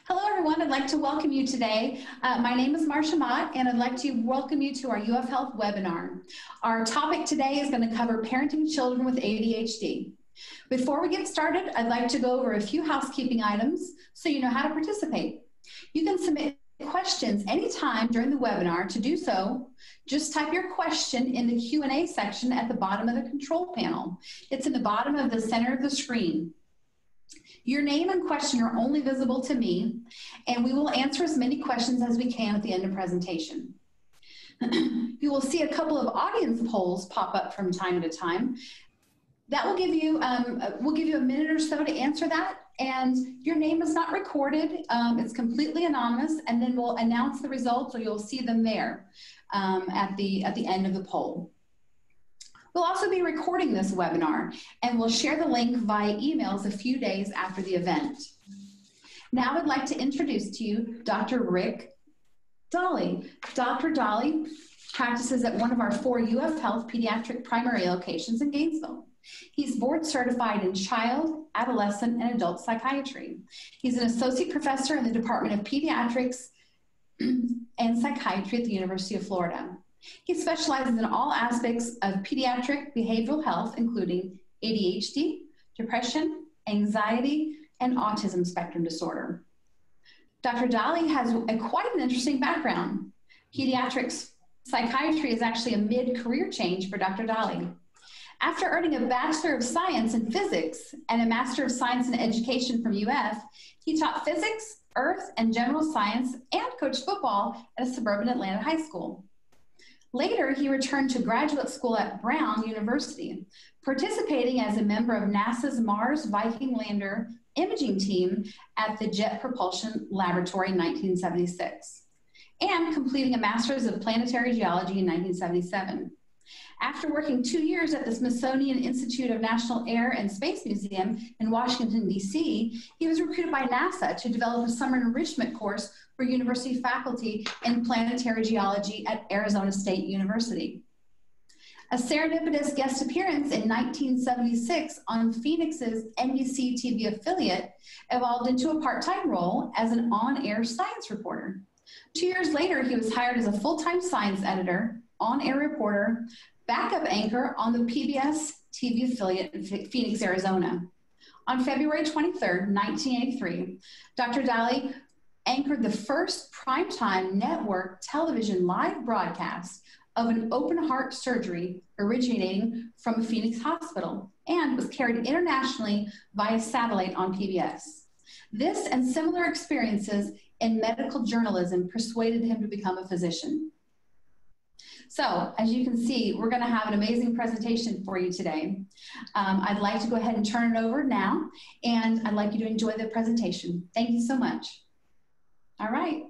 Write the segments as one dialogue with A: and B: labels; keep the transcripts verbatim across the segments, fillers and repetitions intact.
A: Hello, everyone. I'd like to welcome you today. Uh, my name is Marsha Mott, and I'd like to welcome you to our U F Health webinar. Our topic today is going to cover parenting children with A D H D. Before we get started, I'd like to go over a few housekeeping items so you know how to participate. You can submit questions anytime during the webinar. To do so, just type your question in the Q and A section at the bottom of the control panel. It's in the bottom of the center of the screen. Your name and question are only visible to me, and we will answer as many questions as we can at the end of presentation. You will see a couple of audience polls pop up from time to time. That will give you, um, we'll give you a minute or so to answer that, and your name is not recorded. Um, it's completely anonymous, and then we'll announce the results, or you'll see them there um, at the, at the end of the poll. We'll also be recording this webinar, and we'll share the link via emails a few days after the event. Now I'd like to introduce to you Doctor Rick Dolly. Doctor Dolly practices at one of our four U F Health pediatric primary locations in Gainesville. He's board certified in child, adolescent, and adult psychiatry. He's an associate professor in the Department of Pediatrics and Psychiatry at the University of Florida. He specializes in all aspects of pediatric behavioral health, including A D H D, depression, anxiety, and autism spectrum disorder. Doctor Dolly has a, quite an interesting background. Pediatrics psychiatry is actually a mid-career change for Doctor Dolly. After earning a Bachelor of Science in Physics and a Master of Science in Education from U F, he taught physics, earth, and general science, and coached football at a suburban Atlanta high school. Later, he returned to graduate school at Brown University, participating as a member of NASA's Mars Viking Lander imaging team at the Jet Propulsion Laboratory in nineteen seventy-six, and completing a Master's of Planetary Geology in nineteen seventy-seven. After working two years at the Smithsonian Institute of National Air and Space Museum in Washington, D C, he was recruited by NASA to develop a summer enrichment course for university faculty in planetary geology at Arizona State University. A serendipitous guest appearance in nineteen seventy-six on Phoenix's N B C T V affiliate evolved into a part-time role as an on-air science reporter. Two years later, he was hired as a full-time science editor, on-air reporter, backup anchor on the P B S T V affiliate in Phoenix, Arizona. On February twenty-third, nineteen eighty-three, Doctor Dolly anchored the first primetime network television live broadcast of an open heart surgery originating from a Phoenix hospital, and was carried internationally via satellite on P B S. This and similar experiences in medical journalism persuaded him to become a physician. So, as you can see, we're going to have an amazing presentation for you today. Um, I'd like to go ahead and turn it over now, and I'd like you to enjoy the presentation. Thank you so much. All right.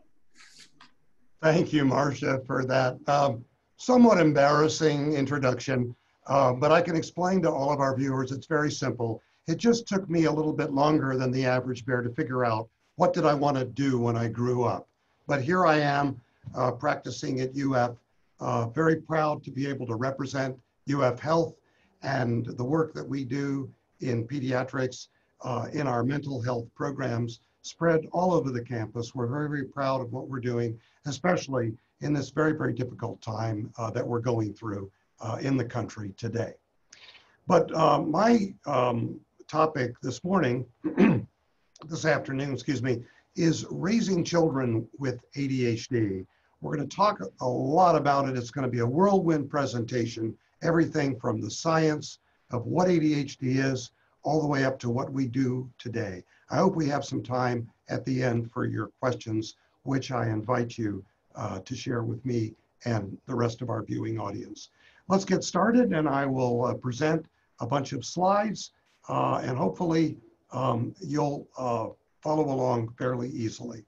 B: Thank you, Marcia, for that um, somewhat embarrassing introduction, uh, but I can explain to all of our viewers it's very simple. It just took me a little bit longer than the average bear to figure out what did I want to do when I grew up. But here I am uh, practicing at U F. Uh, very proud to be able to represent U F Health and the work that we do in pediatrics, uh, in our mental health programs spread all over the campus. We're very, very proud of what we're doing, especially in this very, very difficult time uh, that we're going through uh, in the country today. But uh, my um, topic this morning, this afternoon, excuse me, is raising children with A D H D. We're going to talk a lot about it. It's going to be a whirlwind presentation, everything from the science of what A D H D is, all the way up to what we do today. I hope we have some time at the end for your questions, which I invite you uh, to share with me and the rest of our viewing audience. Let's get started, and I will uh, present a bunch of slides, uh, and hopefully um, you'll uh, follow along fairly easily.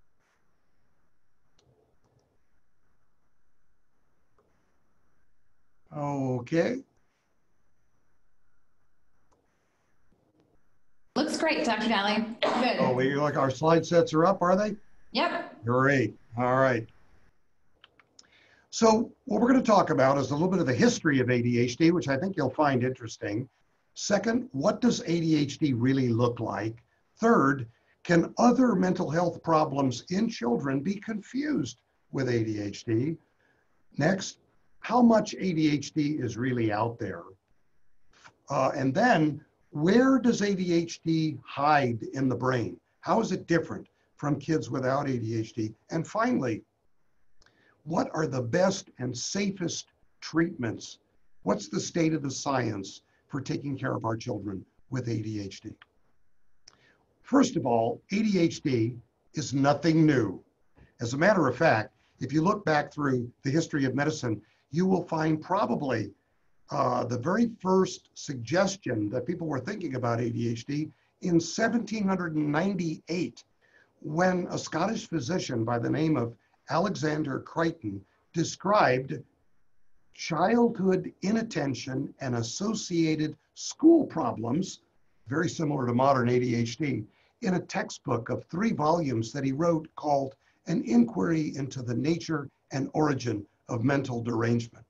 B: Okay.
A: Looks great, Doctor Dolly. Good.
B: Oh, we like our slide sets are up, are they?
A: Yep.
B: Great. All right. So what we're going to talk about is a little bit of the history of A D H D, which I think you'll find interesting. Second, what does A D H D really look like? Third, Can other mental health problems in children be confused with A D H D? Next, how much A D H D is really out there? Uh, and then, where does A D H D hide in the brain? How is it different from kids without A D H D? And finally, what are the best and safest treatments? What's the state of the science for taking care of our children with A D H D? First of all, A D H D is nothing new. As a matter of fact, if you look back through the history of medicine, you will find probably uh, the very first suggestion that people were thinking about A D H D in seventeen ninety-eight, when a Scottish physician by the name of Alexander Crichton described childhood inattention and associated school problems, very similar to modern A D H D, in a textbook of three volumes that he wrote called An Inquiry into the Nature and Origin of Mental Derangement.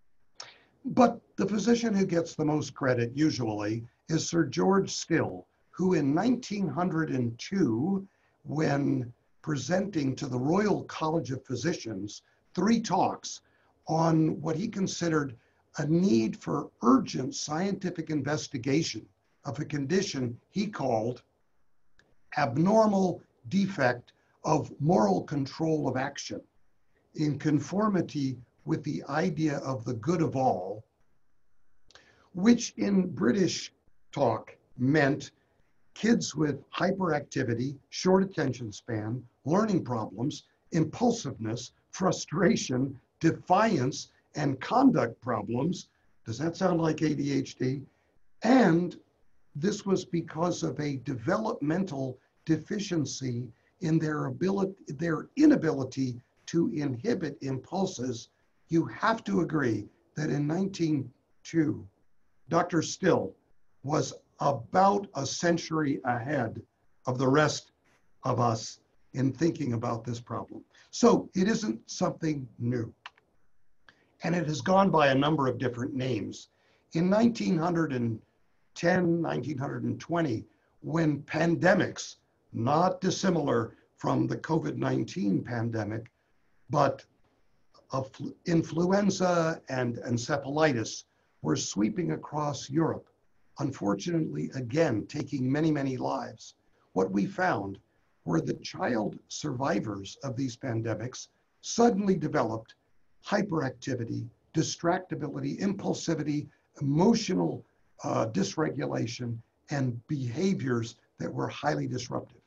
B: But the physician who gets the most credit usually is Sir George Still, who in nineteen oh two, when presenting to the Royal College of Physicians three talks on what he considered a need for urgent scientific investigation of a condition he called abnormal defect of moral control of action in conformity with the idea of the good of all, which in British talk meant kids with hyperactivity, short attention span, learning problems, impulsiveness, frustration, defiance, and conduct problems. Does that sound like A D H D? And this was because of a developmental deficiency in their ability, their inability to inhibit impulses. You have to agree that in nineteen oh two, Doctor Still was about a century ahead of the rest of us in thinking about this problem. So it isn't something new. And it has gone by a number of different names. In nineteen ten, nineteen twenty, when pandemics, not dissimilar from the COVID nineteen pandemic, but of influenza and encephalitis were sweeping across Europe, unfortunately, again, taking many, many lives. What we found were the child survivors of these pandemics suddenly developed hyperactivity, distractibility, impulsivity, emotional uh, dysregulation, and behaviors that were highly disruptive.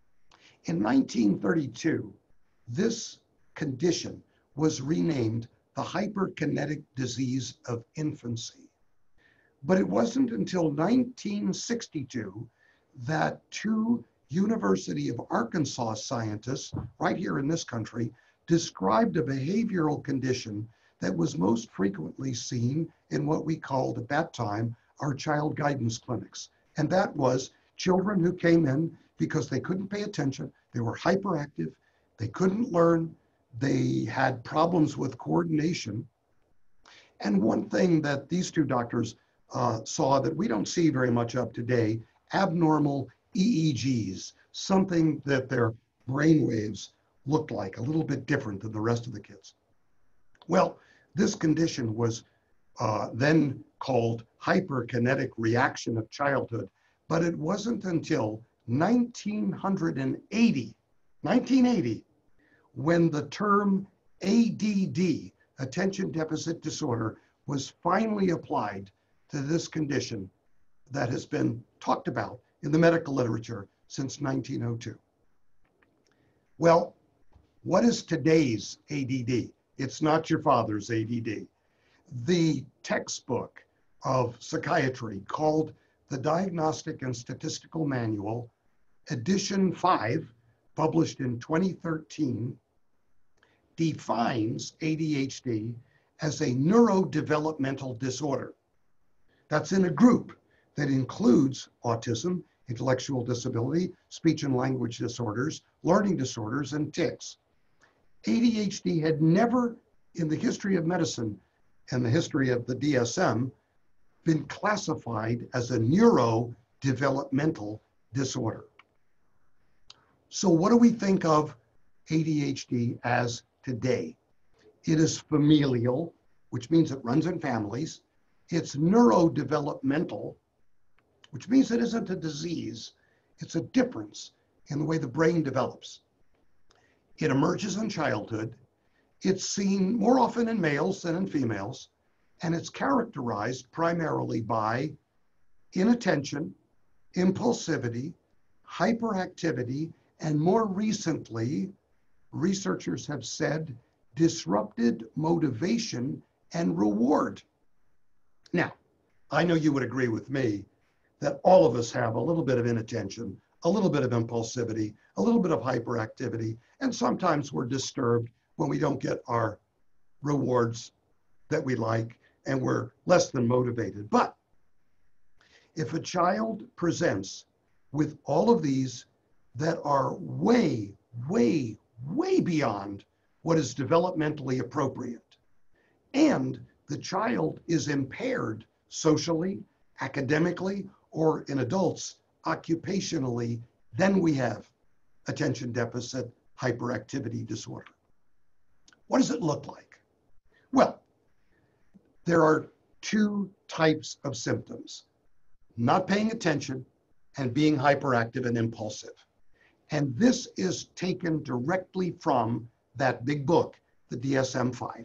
B: In nineteen thirty-two, this condition was renamed the hyperkinetic disease of infancy. But it wasn't until nineteen sixty-two that two University of Arkansas scientists, right here in this country, described a behavioral condition that was most frequently seen in what we called at that time our child guidance clinics. And that was children who came in because they couldn't pay attention, they were hyperactive, they couldn't learn, they had problems with coordination. And one thing that these two doctors uh, saw that we don't see very much of today, abnormal E E Gs, something that their brain waves looked like, a little bit different than the rest of the kids. Well, this condition was uh, then called hyperkinetic reaction of childhood, but it wasn't until nineteen eighty, nineteen eighty, when the term A D D, attention deficit disorder, was finally applied to this condition that has been talked about in the medical literature since nineteen oh two. Well, what is today's A D D? It's not your father's A D D. The textbook of psychiatry called the Diagnostic and Statistical Manual, edition five, published in twenty thirteen, defines A D H D as a neurodevelopmental disorder. That's in a group that includes autism, intellectual disability, speech and language disorders, learning disorders, and tics. A D H D had never, in the history of medicine and the history of the D S M, been classified as a neurodevelopmental disorder. So what do we think of A D H D as today? It is familial, which means it runs in families. It's neurodevelopmental, which means it isn't a disease. It's a difference in the way the brain develops. It emerges in childhood. It's seen more often in males than in females, and it's characterized primarily by inattention, impulsivity, hyperactivity, and more recently, researchers have said disrupted motivation and reward. Now, I know you would agree with me that all of us have a little bit of inattention, a little bit of impulsivity, a little bit of hyperactivity, and sometimes we're disturbed when we don't get our rewards that we like and we're less than motivated. But if a child presents with all of these that are way, way, way beyond what is developmentally appropriate, and the child is impaired socially, academically, or in adults, occupationally, then we have attention deficit hyperactivity disorder. What does it look like? Well, there are two types of symptoms: not paying attention and being hyperactive and impulsive. And this is taken directly from that big book, the D S M five.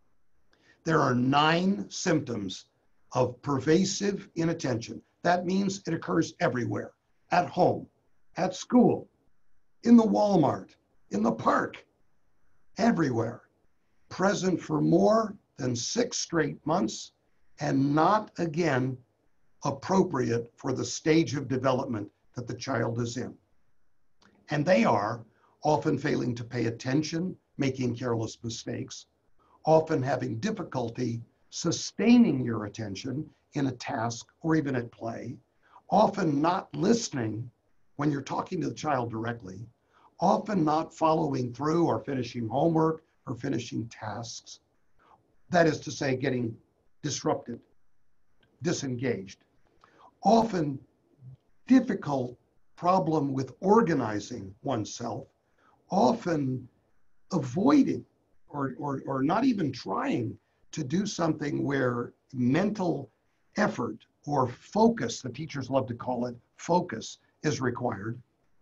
B: There are nine symptoms of pervasive inattention. That means it occurs everywhere: at home, at school, in the Walmart, in the park, everywhere. Present for more than six straight months, and not again appropriate for the stage of development that the child is in. And they are often failing to pay attention, making careless mistakes, often having difficulty sustaining your attention in a task or even at play, often not listening when you're talking to the child directly, often not following through or finishing homework or finishing tasks. That is to say, getting disrupted, disengaged. Often difficult problem with organizing oneself, often avoiding or, or, or not even trying to do something where mental effort or focus, the teachers love to call it focus, is required.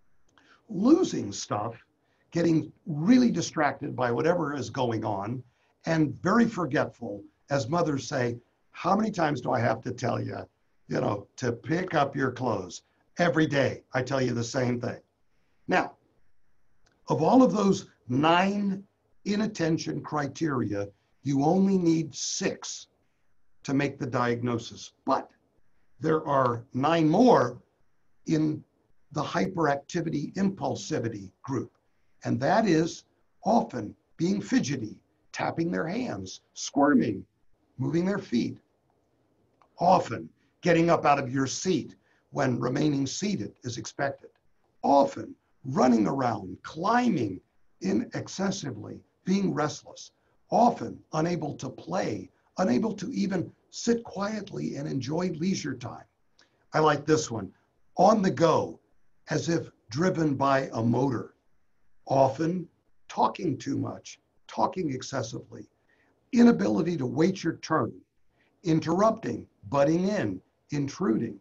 B: Losing stuff, getting really distracted by whatever is going on, and very forgetful. As mothers say, how many times do I have to tell you, you know, to pick up your clothes? Every day, I tell you the same thing. Now, of all of those nine inattention criteria, you only need six to make the diagnosis. But there are nine more in the hyperactivity impulsivity group. And that is often being fidgety, tapping their hands, squirming, moving their feet, often getting up out of your seat when remaining seated is expected, often running around, climbing in excessively, being restless, often unable to play, unable to even sit quietly and enjoy leisure time. I like this one: on the go, as if driven by a motor, often talking too much, talking excessively, inability to wait your turn, interrupting, butting in, intruding.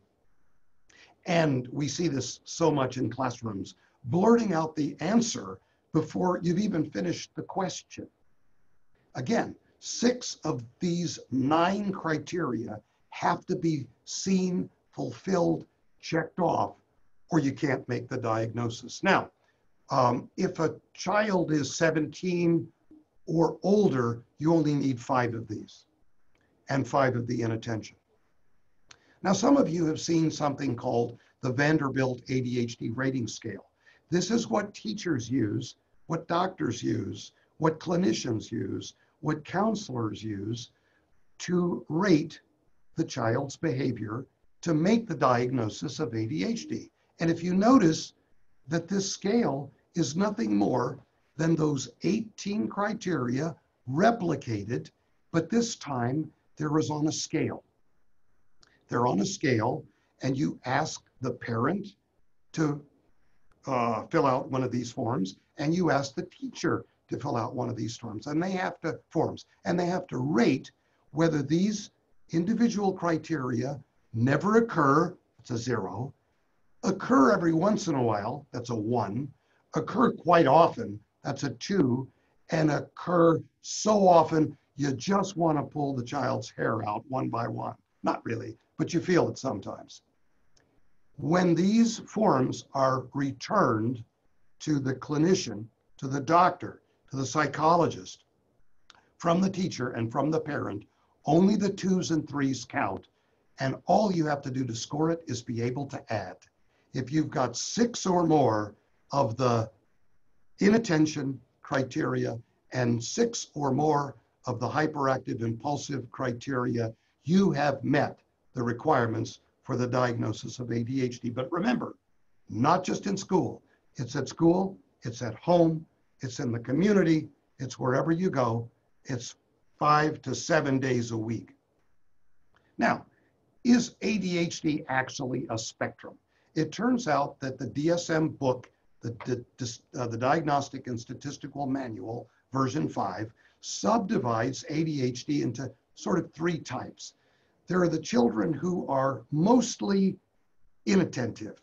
B: And we see this so much in classrooms, blurting out the answer before you've even finished the question. Again, six of these nine criteria have to be seen, fulfilled, checked off, or you can't make the diagnosis. Now, um, if a child is seventeen or older, you only need five of these, and five of the inattention. Now, some of you have seen something called the Vanderbilt A D H D rating scale. This is what teachers use, what doctors use, what clinicians use, what counselors use to rate the child's behavior to make the diagnosis of A D H D. And if you notice that this scale is nothing more than those eighteen criteria replicated, but this time there is on a scale. They're on a scale, and you ask the parent to uh, fill out one of these forms, and you ask the teacher to fill out one of these forms, and they have to forms, and they have to rate whether these individual criteria never occur, it's a zero, occur every once in a while, that's a one, occur quite often, that's a two, and occur so often you just want to pull the child's hair out one by one. Not really, but you feel it sometimes. When these forms are returned to the clinician, to the doctor, to the psychologist, from the teacher and from the parent, only the twos and threes count, and all you have to do to score it is be able to add. If you've got six or more of the inattention criteria and six or more of the hyperactive impulsive criteria, you have met the requirements for the diagnosis of A D H D. But remember, not just in school. It's at school, it's at home, it's in the community, it's wherever you go. It's five to seven days a week. Now, is A D H D actually a spectrum? It turns out that the D S M book, the, the, uh, the Diagnostic and Statistical Manual, version five, subdivides A D H D into sort of three types. There are the children who are mostly inattentive,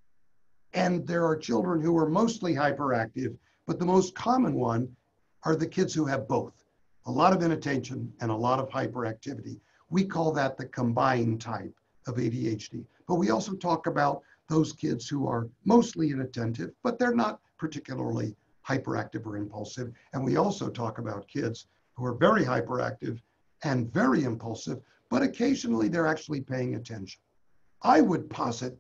B: and there are children who are mostly hyperactive, but the most common one are the kids who have both, a lot of inattention and a lot of hyperactivity. We call that the combined type of A D H D. But we also talk about those kids who are mostly inattentive, but they're not particularly hyperactive or impulsive. And we also talk about kids who are very hyperactive and very impulsive, but occasionally they're actually paying attention. I would posit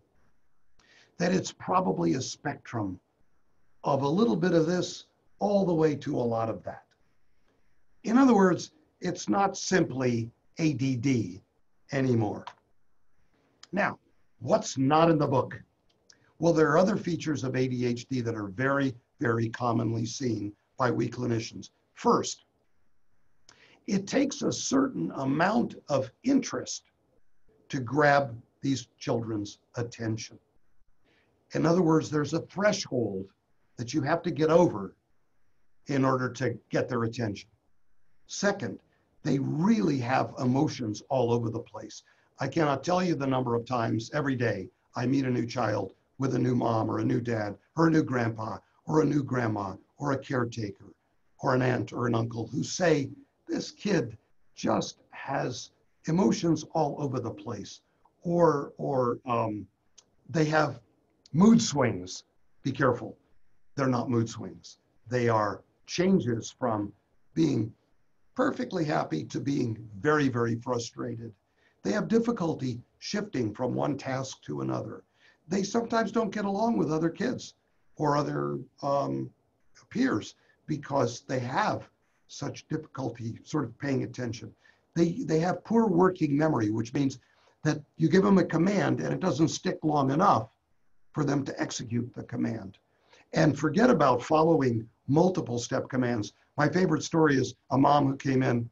B: that it's probably a spectrum of a little bit of this all the way to a lot of that. In other words, it's not simply A D D anymore. Now, what's not in the book? Well, there are other features of A D H D that are very, very commonly seen by we clinicians. First, it takes a certain amount of interest to grab these children's attention. In other words, there's a threshold that you have to get over in order to get their attention. Second, they really have emotions all over the place. I cannot tell you the number of times every day I meet a new child with a new mom or a new dad or a new grandpa or a new grandma or a caretaker or an aunt or an uncle who say, this kid just has emotions all over the place, or, or um, they have mood swings. Be careful, they're not mood swings. They are changes from being perfectly happy to being very, very frustrated. They have difficulty shifting from one task to another. They sometimes don't get along with other kids or other um, peers because they have such difficulty sort of paying attention. They, they have poor working memory, which means that you give them a command and it doesn't stick long enough for them to execute the command. And forget about following multiple step commands. My favorite story is a mom who came in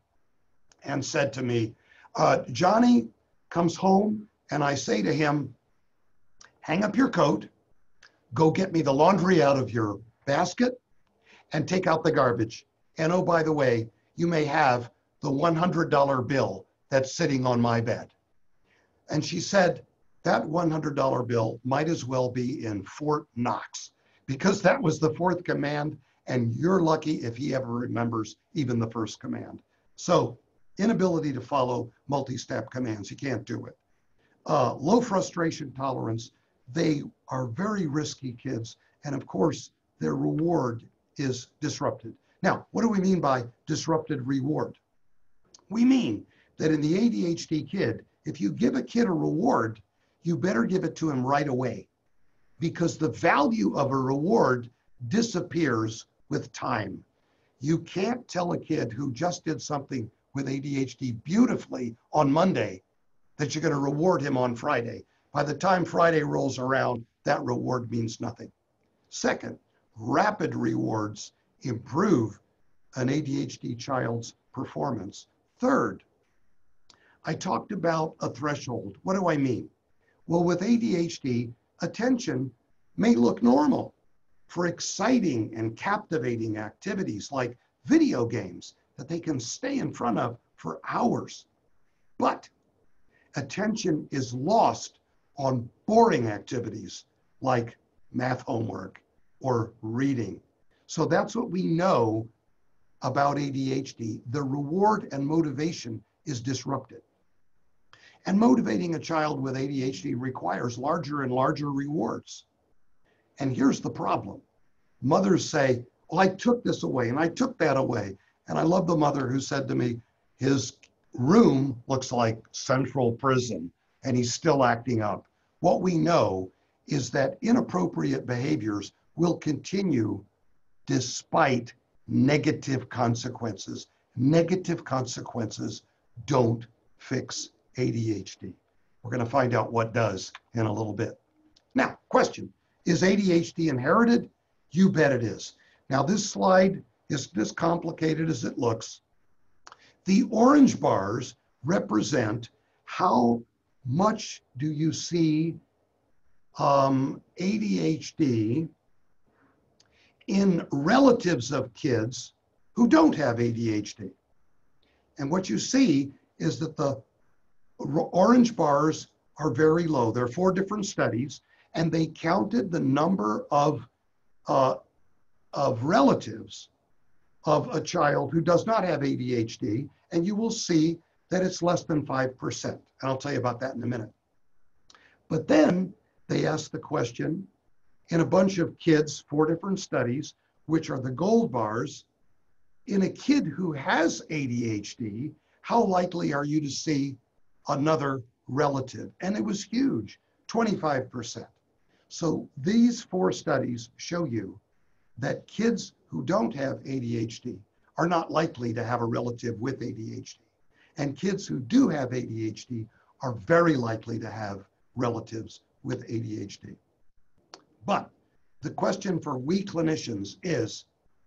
B: and said to me, uh, Johnny comes home and I say to him, hang up your coat, go get me the laundry out of your basket and take out the garbage. And oh, by the way, you may have the one hundred dollar bill that's sitting on my bed. And she said, that one hundred dollar bill might as well be in Fort Knox, because that was the fourth command, and you're lucky if he ever remembers even the first command. So inability to follow multi-step commands, you can't do it. Uh, low frustration tolerance, they are very risky kids, and of course, their reward is disrupted. Now, what do we mean by disrupted reward? We mean that in the A D H D kid, if you give a kid a reward, you better give it to him right away, because the value of a reward disappears with time. You can't tell a kid who just did something with A D H D beautifully on Monday that you're going to reward him on Friday. By the time Friday rolls around, that reward means nothing. Second, rapid rewards improve an A D H D child's performance. Third, I talked about a threshold. What do I mean? Well, with A D H D, attention may look normal. for exciting and captivating activities like video games that they can stay in front of for hours. But attention is lost on boring activities like math homework or reading. So that's what we know about A D H D. The reward and motivation is disrupted. And motivating a child with A D H D requires larger and larger rewards. And here's the problem. Mothers say, well, I took this away and I took that away. And I love the mother who said to me, his room looks like central prison and he's still acting up. What we know is that inappropriate behaviors will continue despite negative consequences. Negative consequences don't fix A D H D. We're going to find out what does in a little bit. Now, question, is A D H D inherited? You bet it is. Now, this slide is as complicated as it looks. The orange bars represent how much do you see um, A D H D in relatives of kids who don't have A D H D. And what you see is that the orange bars are very low. There are four different studies, and they counted the number of, uh, of relatives of a child who does not have A D H D, and you will see that it's less than five percent. And I'll tell you about that in a minute. But then they asked the question in a bunch of kids, four different studies, which are the gold bars, in a kid who has A D H D, how likely are you to see another relative? And it was huge, twenty-five percent. So these four studies show you that kids who don't have A D H D are not likely to have a relative with A D H D. And kids who do have A D H D are very likely to have relatives with A D H D. But the question for we clinicians is,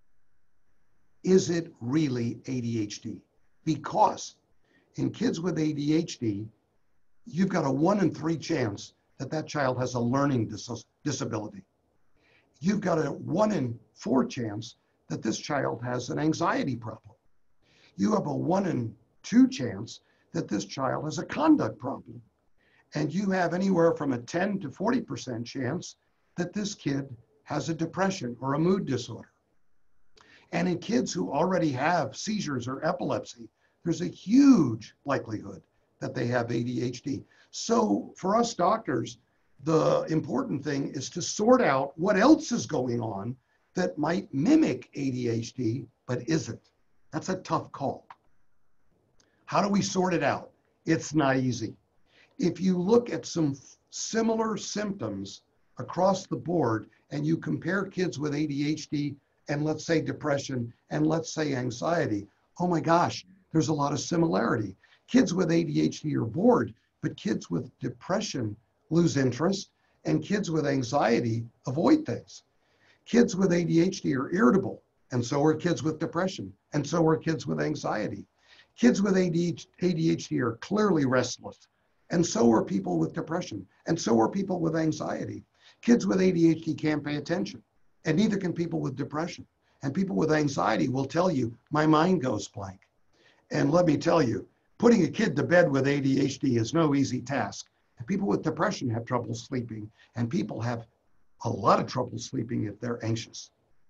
B: is it really A D H D? Because in kids with A D H D, you've got a one in three chance that that child has a learning dis- disability. You've got a one in four chance that this child has an anxiety problem. You have a one in two chance that this child has a conduct problem. And you have anywhere from a ten to forty percent chance that this kid has a depression or a mood disorder. And in kids who already have seizures or epilepsy, there's a huge likelihood that they have A D H D. So for us doctors, the important thing is to sort out what else is going on that might mimic A D H D, but isn't. That's a tough call. How do we sort it out? It's not easy. If you look at some similar symptoms across the board and you compare kids with A D H D and let's say depression and let's say anxiety, oh my gosh, there's a lot of similarity. Kids with A D H D are bored, but kids with depression lose interest and kids with anxiety avoid things. Kids with A D H D are irritable, and so are kids with depression, and so are kids with anxiety. Kids with A D H D are clearly restless, and so are people with depression, and so are people with anxiety. Kids with A D H D can't pay attention, and neither can people with depression. And people with anxiety will tell you, my mind goes blank. And let me tell you, putting a kid to bed with A D H D is no easy task. And people with depression have trouble sleeping, and people have a lot of trouble sleeping if they're anxious.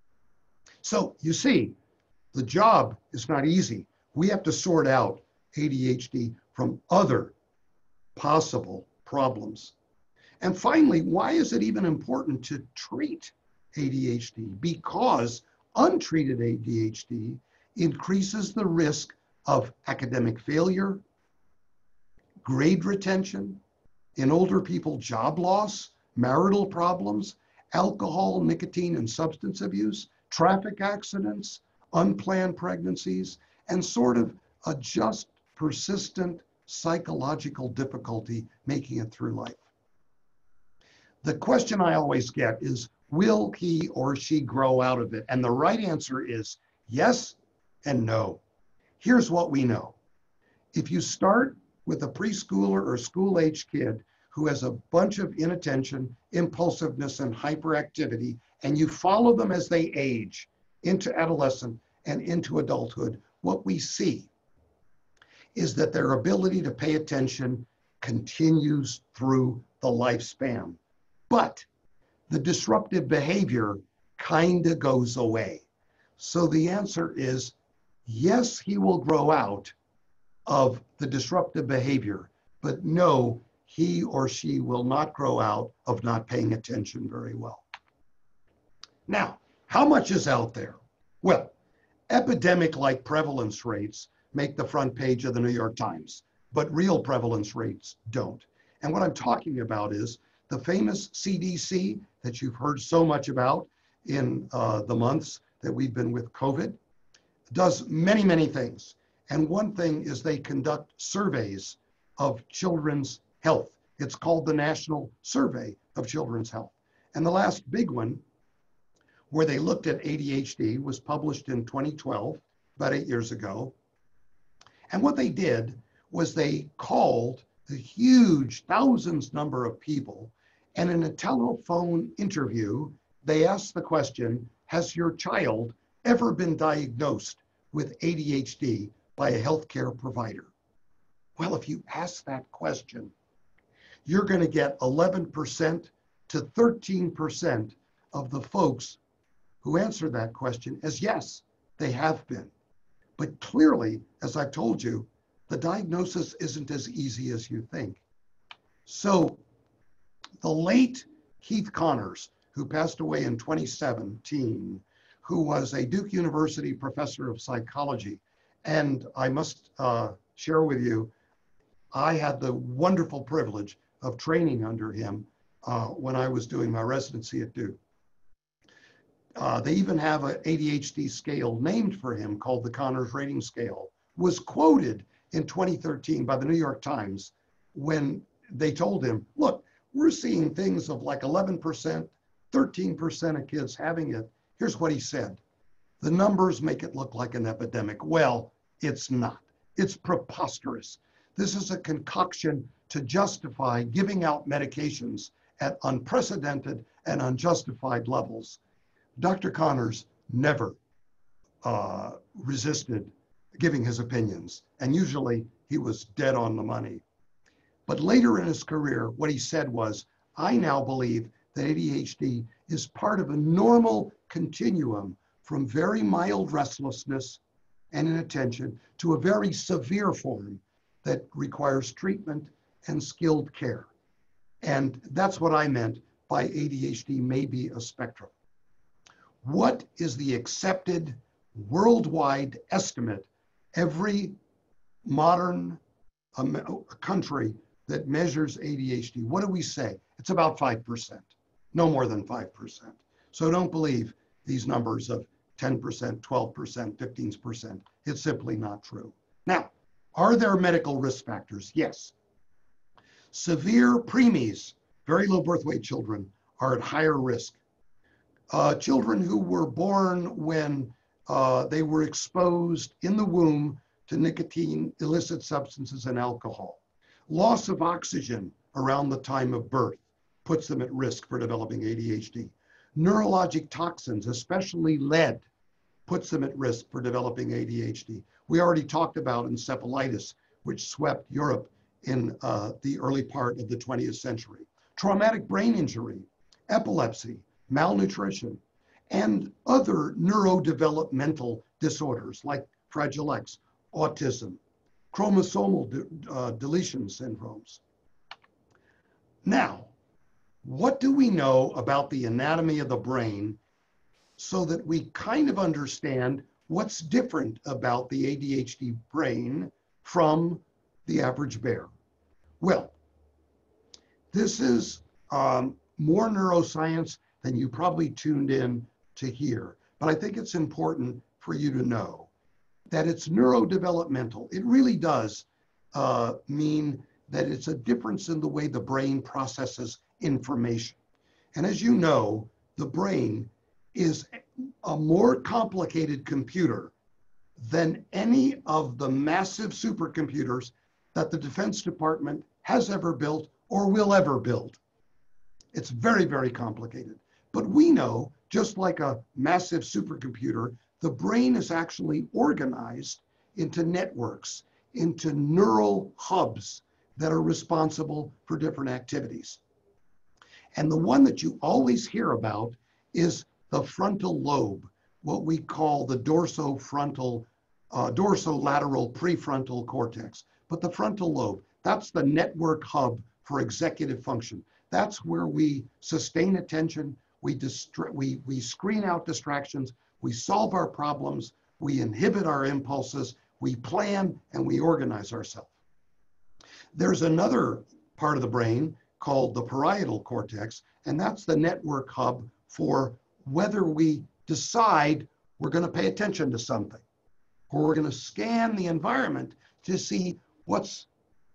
B: So you see, the job is not easy. We have to sort out A D H D from other possible problems. And finally, why is it even important to treat A D H D? Because untreated A D H D increases the risk of academic failure, grade retention, in older people, job loss, marital problems, alcohol, nicotine, and substance abuse, traffic accidents, unplanned pregnancies, and sort of a just persistent psychological difficulty making it through life. The question I always get is, will he or she grow out of it? And the right answer is yes and no. Here's what we know. If you start with a preschooler or school-age kid who has a bunch of inattention, impulsiveness, and hyperactivity, and you follow them as they age into adolescence and into adulthood, what we see is that their ability to pay attention continues through the lifespan. But the disruptive behavior kind of goes away. So the answer is, yes, he will grow out of the disruptive behavior, but no, he or she will not grow out of not paying attention very well. Now, how much is out there? Well, epidemic-like prevalence rates make the front page of the New York Times, but real prevalence rates don't. And what I'm talking about is the famous C D C that you've heard so much about in uh, the months that we've been with COVID, does many, many things. And one thing is they conduct surveys of children's health. It's called the National Survey of Children's Health. And the last big one, where they looked at A D H D, was published in twenty twelve, about eight years ago. And what they did was they called the huge thousands number of people, and in a telephone interview, they asked the question, has your child ever been diagnosed with A D H D by a healthcare provider? Well, if you ask that question, you're going to get eleven percent to thirteen percent of the folks who answer that question as yes, they have been. But clearly, as I've told you, the diagnosis isn't as easy as you think. So the late Keith Connors, who passed away in twenty seventeen, who was a Duke University professor of psychology, and I must uh, share with you, I had the wonderful privilege of training under him uh, when I was doing my residency at Duke. Uh, they even have an A D H D scale named for him called the Connors Rating Scale, was quoted in twenty thirteen by the New York Times when they told him, look, we're seeing things of like eleven percent, thirteen percent of kids having it. Here's what he said. The numbers make it look like an epidemic. Well, it's not. It's preposterous. This is a concoction to justify giving out medications at unprecedented and unjustified levels. Doctor Connors never uh, resisted giving his opinions, and usually he was dead on the money. But later in his career, what he said was, I now believe that A D H D is part of a normal continuum from very mild restlessness and inattention to a very severe form that requires treatment and skilled care. And that's what I meant by A D H D may be a spectrum. What is the accepted worldwide estimate? Every modern um, country that measures A D H D, what do we say? It's about five percent, no more than five percent. So don't believe these numbers of ten percent, twelve percent, fifteen percent. It's simply not true. Now, are there medical risk factors? Yes. Severe preemies, very low birth weight children, are at higher risk. Uh, children who were born when uh, they were exposed in the womb to nicotine, illicit substances, and alcohol. Loss of oxygen around the time of birth puts them at risk for developing A D H D. Neurologic toxins, especially lead, puts them at risk for developing A D H D. We already talked about encephalitis, which swept Europe in uh, the early part of the twentieth century. Traumatic brain injury, epilepsy, malnutrition, and other neurodevelopmental disorders like Fragile X, autism, chromosomal de uh, deletion syndromes. Now, what do we know about the anatomy of the brain so that we kind of understand what's different about the A D H D brain from the average bear? Well, this is um, more neuroscience than you probably tuned in to hear, but I think it's important for you to know that it's neurodevelopmental. It really does uh, mean that it's a difference in the way the brain processes information. And as you know, the brain is a more complicated computer than any of the massive supercomputers that the Defense Department has ever built or will ever build. It's very, very complicated. But we know, just like a massive supercomputer, the brain is actually organized into networks, into neural hubs that are responsible for different activities. And the one that you always hear about is the frontal lobe, what we call the dorsofrontal, uh, dorsolateral prefrontal cortex. But the frontal lobe, that's the network hub for executive function. That's where we sustain attention, we, we, we screen out distractions, we solve our problems, we inhibit our impulses, we plan, and we organize ourselves. There's another part of the brain called the parietal cortex, and that's the network hub for whether we decide we're going to pay attention to something, or we're going to scan the environment to see what's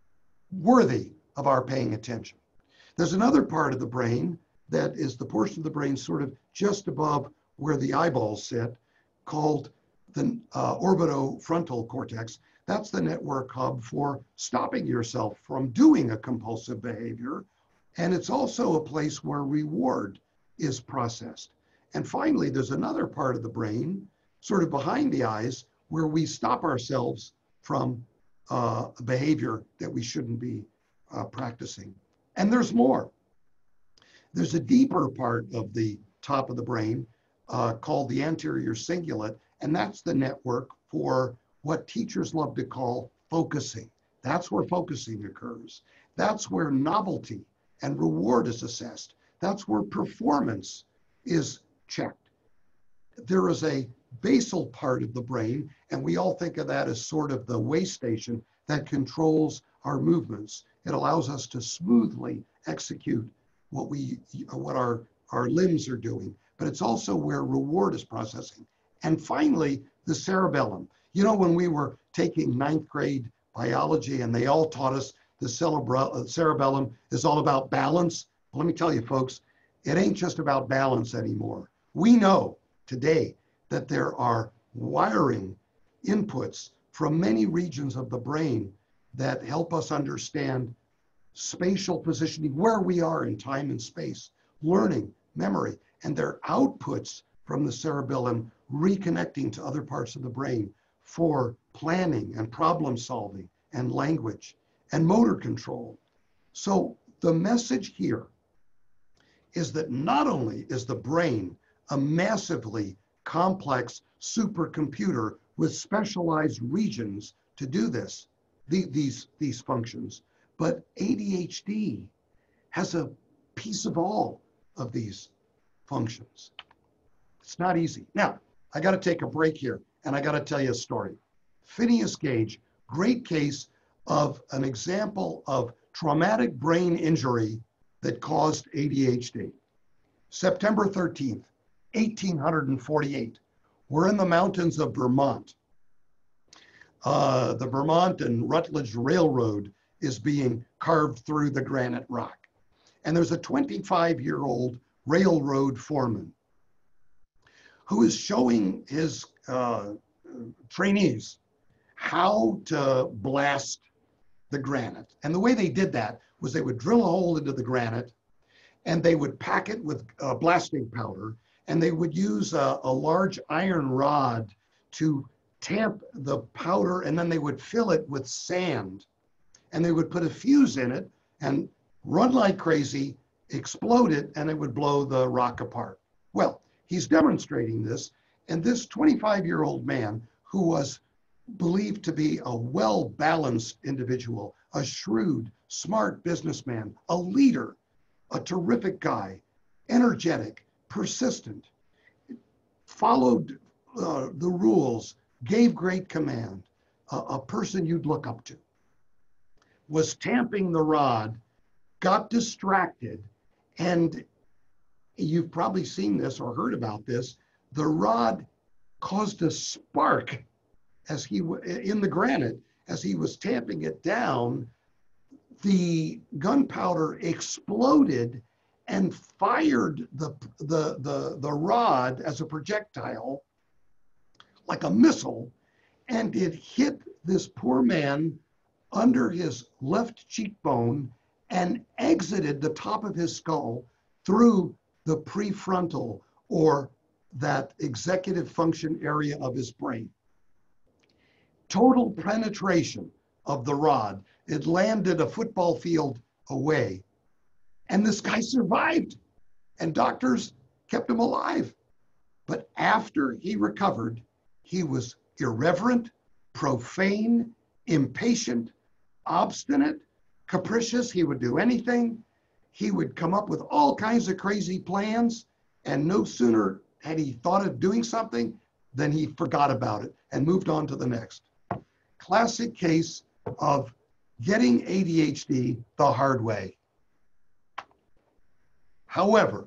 B: worthy of our paying attention. There's another part of the brain that is the portion of the brain sort of just above where the eyeballs sit, called the uh, orbitofrontal cortex. That's the network hub for stopping yourself from doing a compulsive behavior. And it's also a place where reward is processed. And finally, there's another part of the brain, sort of behind the eyes, where we stop ourselves from uh, a behavior that we shouldn't be uh, practicing. And there's more. There's a deeper part of the top of the brain uh, called the anterior cingulate, and that's the network for what teachers love to call focusing. That's where focusing occurs. That's where novelty and reward is assessed. That's where performance is checked. There is a basal part of the brain, and we all think of that as sort of the way station that controls our movements. It allows us to smoothly execute what we, what our, our limbs are doing, but it's also where reward is processing. And finally, the cerebellum. You know, when we were taking ninth grade biology and they all taught us the cerebellum is all about balance. Well, let me tell you, folks, it ain't just about balance anymore. We know today that there are wiring inputs from many regions of the brain that help us understand spatial positioning, where we are in time and space, learning, memory, and their outputs from the cerebellum reconnecting to other parts of the brain for planning and problem solving and language and motor control. So the message here is that not only is the brain a massively complex supercomputer with specialized regions to do this, the, these, these functions, but A D H D has a piece of all of these functions. It's not easy. Now, I got to take a break here, and I got to tell you a story. Phineas Gage, great case of an example of traumatic brain injury that caused A D H D. September thirteenth, eighteen forty-eight. We're in the mountains of Vermont. Uh, the Vermont and Rutledge Railroad is being carved through the granite rock. And there's a twenty-five-year-old railroad foreman who is showing his uh, trainees how to blast the granite. And the way they did that was they would drill a hole into the granite and they would pack it with uh, blasting powder, and they would use a, a large iron rod to tamp the powder, and then they would fill it with sand. And they would put a fuse in it and run like crazy, explode it, and it would blow the rock apart. Well, he's demonstrating this, and this twenty-five-year-old man, who was believed to be a well-balanced individual, a shrewd, smart businessman, a leader, a terrific guy, energetic, persistent, followed uh, the rules, gave great command, a, a person you'd look up to, was tamping the rod, got distracted, and you've probably seen this or heard about this, the rod caused a spark as he in the granite. As he was tamping it down, the gunpowder exploded and fired the, the, the, the rod as a projectile, like a missile, and it hit this poor man under his left cheekbone and exited the top of his skull through the prefrontal, or that executive function area of his brain. Total penetration of the rod. It landed a football field away. And this guy survived, and doctors kept him alive. But after he recovered, he was irreverent, profane, impatient, obstinate, capricious. He would do anything. He would come up with all kinds of crazy plans, and no sooner had he thought of doing something than he forgot about it and moved on to the next. Classic case of getting A D H D the hard way. However,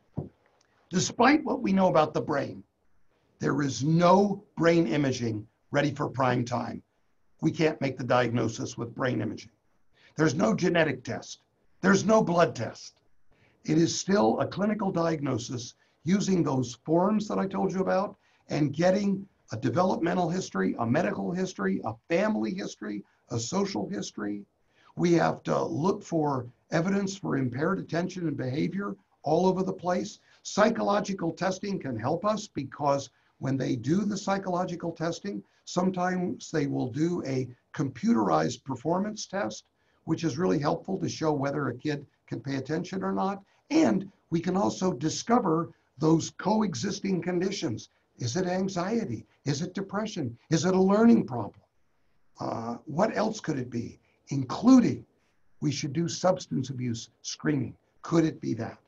B: despite what we know about the brain, there is no brain imaging ready for prime time. We can't make the diagnosis with brain imaging. There's no genetic test. There's no blood test. It is still a clinical diagnosis using those forms that I told you about and getting a developmental history, a medical history, a family history, a social history. We have to look for evidence for impaired attention and behavior all over the place. Psychological testing can help us, because when they do the psychological testing, sometimes they will do a computerized performance test, which is really helpful to show whether a kid can pay attention or not. And we can also discover those coexisting conditions. Is it anxiety? Is it depression? Is it a learning problem? Uh, what else could it be? Including, we should do substance abuse screening. Could it be that?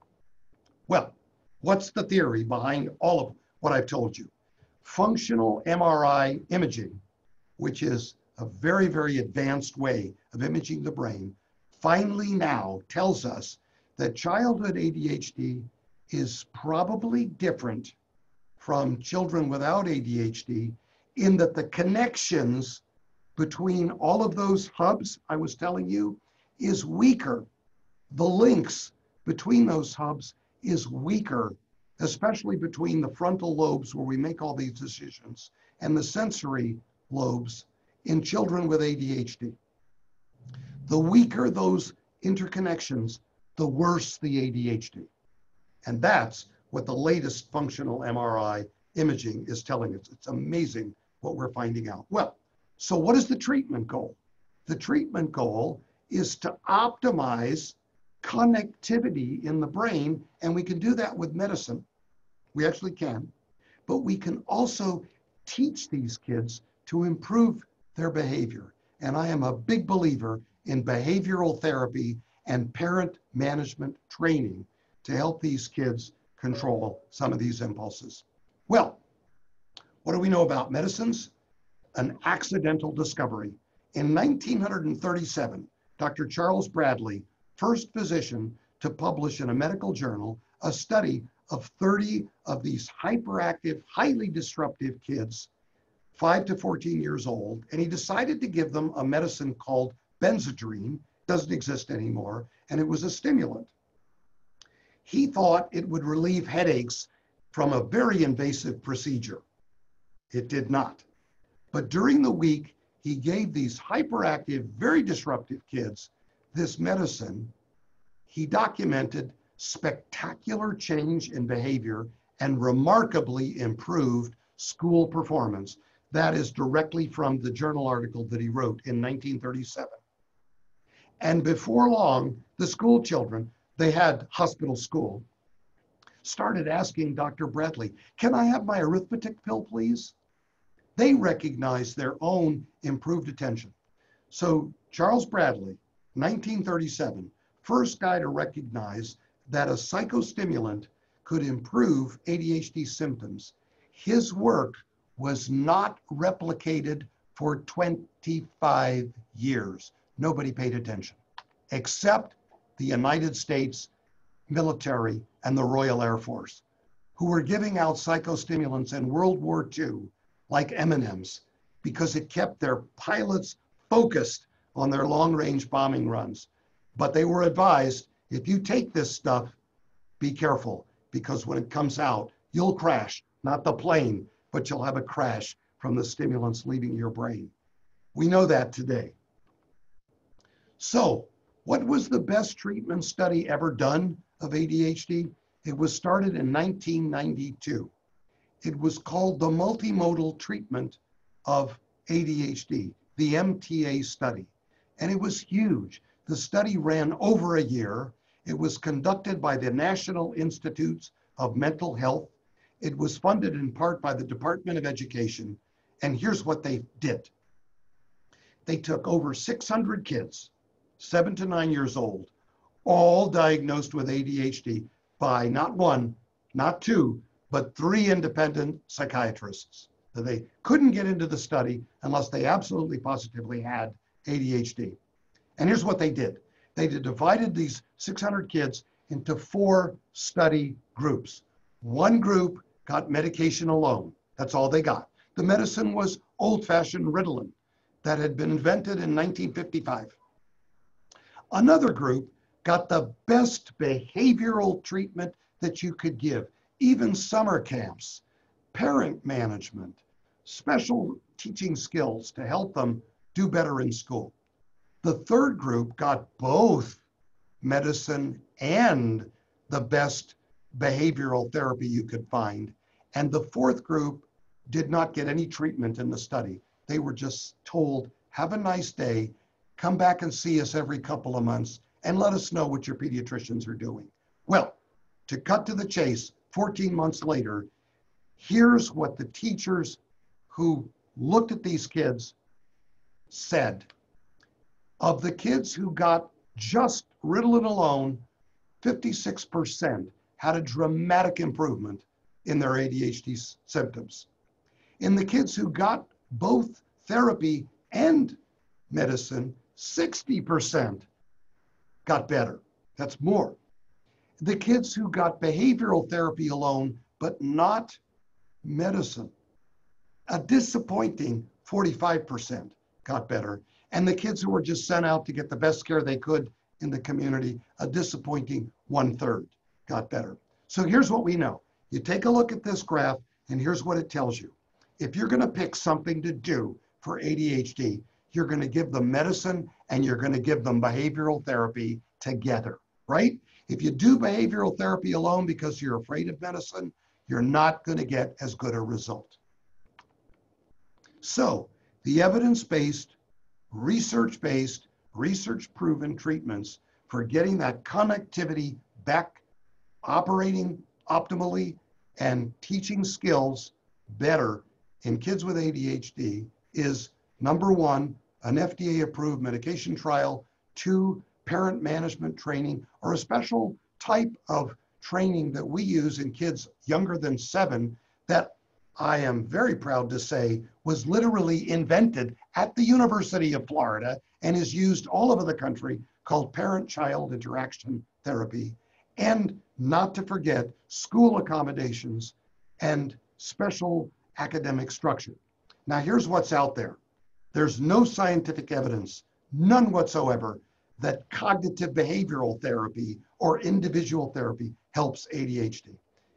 B: Well, what's the theory behind all of what I've told you? Functional M R I imaging, which is a very, very advanced way of imaging the brain, finally now tells us that childhood A D H D is probably different from children without A D H D in that the connections between all of those hubs I was telling you is weaker. The links between those hubs is weaker, especially between the frontal lobes where we make all these decisions and the sensory lobes in children with A D H D. The weaker those interconnections, the worse the A D H D. And that's what the latest functional M R I imaging is telling us. It's amazing what we're finding out. Well, so what is the treatment goal? The treatment goal is to optimize connectivity in the brain, and we can do that with medicine. We actually can, but we can also teach these kids to improve their behavior. And I am a big believer in behavioral therapy and parent management training to help these kids control some of these impulses. Well, what do we know about medicines? An accidental discovery. In nineteen thirty-seven, Doctor Charles Bradley, first physician to publish in a medical journal, a study of thirty of these hyperactive, highly disruptive kids, five to fourteen years old, and he decided to give them a medicine called Benzedrine, doesn't exist anymore, and it was a stimulant. He thought it would relieve headaches from a very invasive procedure. It did not. But during the week, he gave these hyperactive, very disruptive kids this medicine. He documented spectacular change in behavior and remarkably improved school performance. That is directly from the journal article that he wrote in nineteen thirty-seven. And before long, the school children, they had hospital school, started asking Doctor Bradley, can I have my arithmetic pill, please? They recognized their own improved attention. So Charles Bradley, nineteen thirty-seven, first guy to recognize that a psychostimulant could improve A D H D symptoms. His work was not replicated for twenty-five years. Nobody paid attention, except the United States military and the Royal Air Force, who were giving out psychostimulants in World War Two like M and M's because it kept their pilots focused on their long-range bombing runs. But they were advised, if you take this stuff, be careful, because when it comes out, you'll crash, not the plane, but you'll have a crash from the stimulants leaving your brain. We know that today. So What was the best treatment study ever done of A D H D? It was started in nineteen ninety-two. It was called the Multimodal Treatment of A D H D, the M T A study. And it was huge. The study ran over a year. It was conducted by the National Institutes of Mental Health. It was funded in part by the Department of Education. And here's what they did. They took over six hundred kids, seven to nine years old, all diagnosed with A D H D by not one, not two, but three independent psychiatrists. So they couldn't get into the study unless they absolutely positively had A D H D. And here's what they did. They divided these six hundred kids into four study groups. One group got medication alone. That's all they got. The medicine was old-fashioned Ritalin that had been invented in nineteen fifty-five. Another group got the best behavioral treatment that you could give, even summer camps, parent management, special teaching skills to help them do better in school. The third group got both medicine and the best behavioral therapy you could find. And the fourth group did not get any treatment in the study. They were just told, have a nice day, come back and see us every couple of months, and let us know what your pediatricians are doing. Well, to cut to the chase, fourteen months later, here's what the teachers who looked at these kids said. Of the kids who got just Ritalin alone, fifty-six percent had a dramatic improvement in their A D H D symptoms. In the kids who got both therapy and medicine, sixty percent got better. That's more. The kids who got behavioral therapy alone, but not medicine, a disappointing forty-five percent got better. And the kids who were just sent out to get the best care they could in the community, a disappointing one-third got better. So here's what we know. You take a look at this graph, and here's what it tells you. If you're gonna pick something to do for A D H D, you're gonna give them medicine and you're gonna give them behavioral therapy together, right? If you do behavioral therapy alone because you're afraid of medicine, you're not gonna get as good a result. So the evidence-based, research-based, research-proven treatments for getting that connectivity back operating optimally and teaching skills better in kids with A D H D is number one, an F D A-approved medication trial, two, parent management training, or a special type of training that we use in kids younger than seven that I am very proud to say was literally invented at the University of Florida and is used all over the country, called parent-child interaction therapy. And not to forget school accommodations and special academic structure. Now here's what's out there. There's no scientific evidence, none whatsoever, that cognitive behavioral therapy or individual therapy helps A D H D.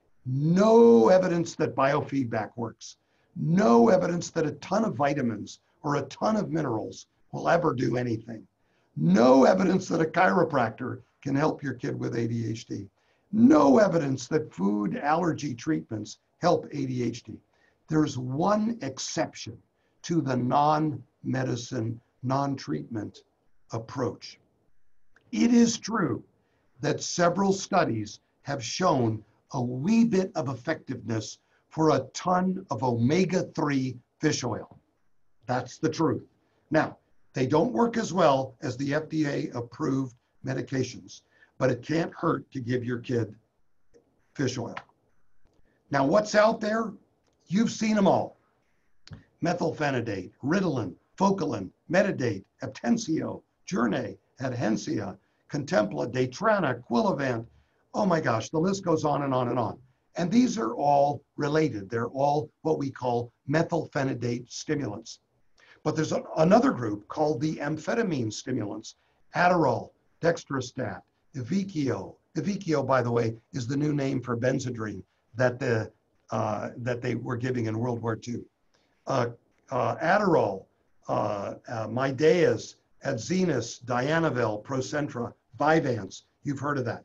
B: No evidence that biofeedback works. No evidence that a ton of vitamins or a ton of minerals will ever do anything. No evidence that a chiropractor can help your kid with A D H D. No evidence that food allergy treatments help A D H D. There's one exception to the non-medicine, non-treatment approach. It is true that several studies have shown a wee bit of effectiveness for a ton of omega three fish oil. That's the truth. Now, they don't work as well as the F D A-approved medications, but it can't hurt to give your kid fish oil. Now, what's out there? You've seen them all. Methylphenidate, Ritalin, Focalin, Metadate, Abtensio, Jornay, Adhensia, Contempla, Datrana, Quilivant. Oh my gosh, the list goes on and on and on. And these are all related. They're all what we call methylphenidate stimulants. But there's a, another group called the amphetamine stimulants, Adderall, Dextrostat, Evykio. Evykio, by the way, is the new name for Benzedrine that, the, uh, that they were giving in World War Two. Uh, uh, Adderall, uh, uh, Mideas, Adzenys, Dianavil, Procentra, Vyvanse. You've heard of that.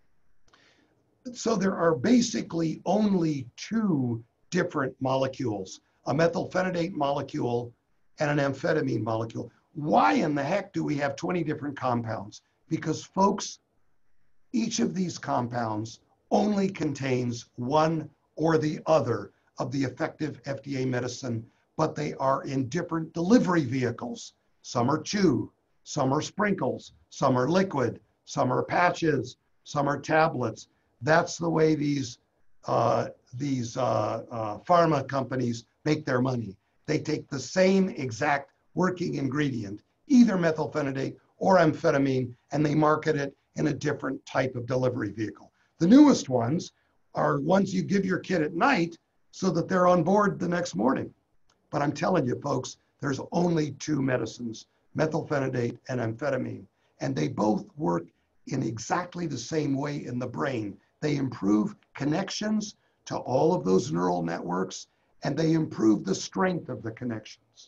B: So there are basically only two different molecules, a methylphenidate molecule and an amphetamine molecule. Why in the heck do we have twenty different compounds? Because folks, each of these compounds only contains one or the other of the effective F D A medicine, but they are in different delivery vehicles. Some are chew, some are sprinkles, some are liquid, some are patches, some are tablets. That's the way these, uh, these uh, uh, pharma companies make their money. They take the same exact working ingredient, either methylphenidate or amphetamine, and they market it in a different type of delivery vehicle. The newest ones are ones you give your kid at night so that they're on board the next morning. But I'm telling you, folks, there's only two medicines, methylphenidate and amphetamine, and they both work in exactly the same way in the brain. They improve connections to all of those neural networks, and they improve the strength of the connections.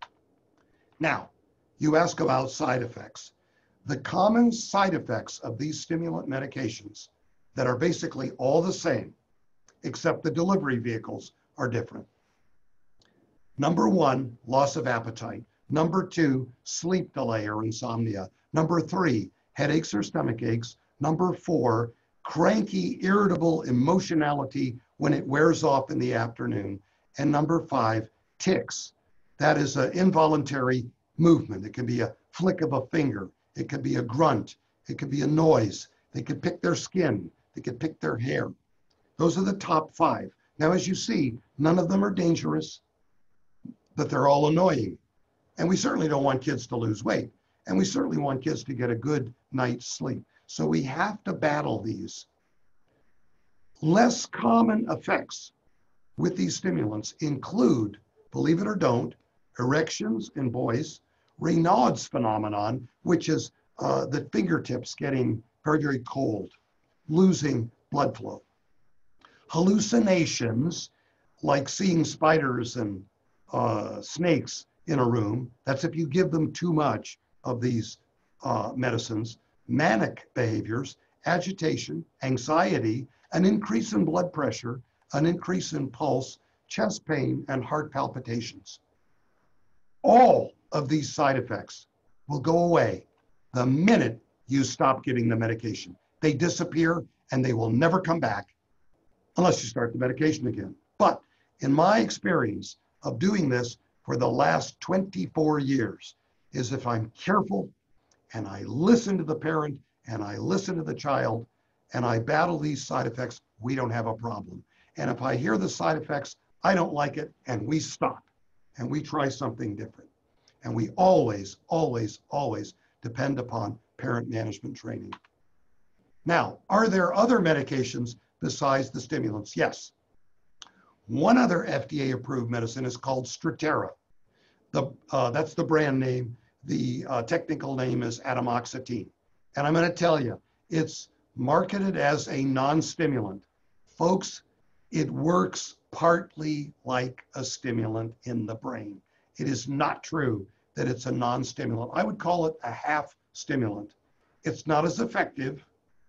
B: Now, you ask about side effects. The common side effects of these stimulant medications that are basically all the same, except the delivery vehicles are different. Number one, loss of appetite. Number two, sleep delay or insomnia. Number three, headaches or stomach aches. Number four, cranky, irritable emotionality when it wears off in the afternoon. And number five, tics. That is an involuntary movement. It can be a flick of a finger. It could be a grunt. It could be a noise. They could pick their skin. They could pick their hair. Those are the top five. Now, as you see, none of them are dangerous, but they're all annoying. And we certainly don't want kids to lose weight. And we certainly want kids to get a good night's sleep. So we have to battle these. Less common effects with these stimulants include, believe it or don't, erections in boys, Raynaud's phenomenon, which is uh, the fingertips getting very, very cold, losing blood flow. Hallucinations, like seeing spiders and uh, snakes in a room. That's if you give them too much of these uh, medicines. Manic behaviors, agitation, anxiety, an increase in blood pressure, an increase in pulse, chest pain, and heart palpitations. All of these side effects will go away the minute you stop giving the medication. They disappear and they will never come back unless you start the medication again. But in my experience of doing this for the last twenty-four years, is if I'm careful and I listen to the parent and I listen to the child and I battle these side effects, we don't have a problem. And if I hear the side effects, I don't like it, and we stop and we try something different. And we always, always, always depend upon parent management training. Now, are there other medications besides the stimulants? Yes. One other F D A-approved medicine is called Strattera. The, uh, that's the brand name. The uh, technical name is atomoxetine. And I'm going to tell you, it's marketed as a non-stimulant. Folks, it works partly like a stimulant in the brain. It is not true that it's a non-stimulant. I would call it a half stimulant. It's not as effective.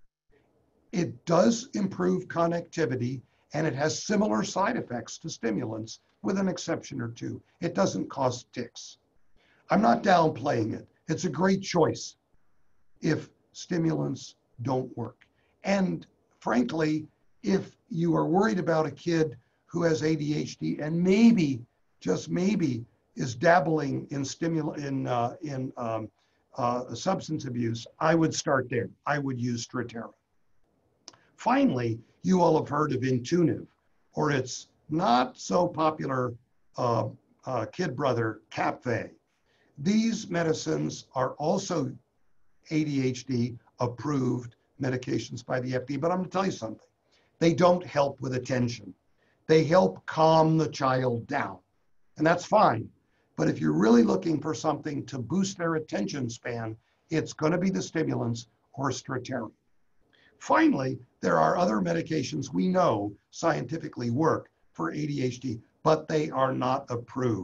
B: It does improve connectivity, and it has similar side effects to stimulants, with an exception or two. It doesn't cause tics. I'm not downplaying it. It's a great choice if stimulants don't work. And frankly, if you are worried about a kid who has A D H D and maybe, just maybe, is dabbling in stimul in uh, in um, uh, substance abuse, I would start there. I would use Strattera. Finally, you all have heard of Intuniv, or its not so popular uh, uh, kid brother, Capve. These medicines are also A D H D approved medications by the F D A, but I'm going to tell you something. They don't help with attention. They help calm the child down, and that's fine. But if you're really looking for something to boost their attention span, it's going to be the stimulants or Strattera. Finally, there are other medications we know scientifically work for A D H D, but they are not approved.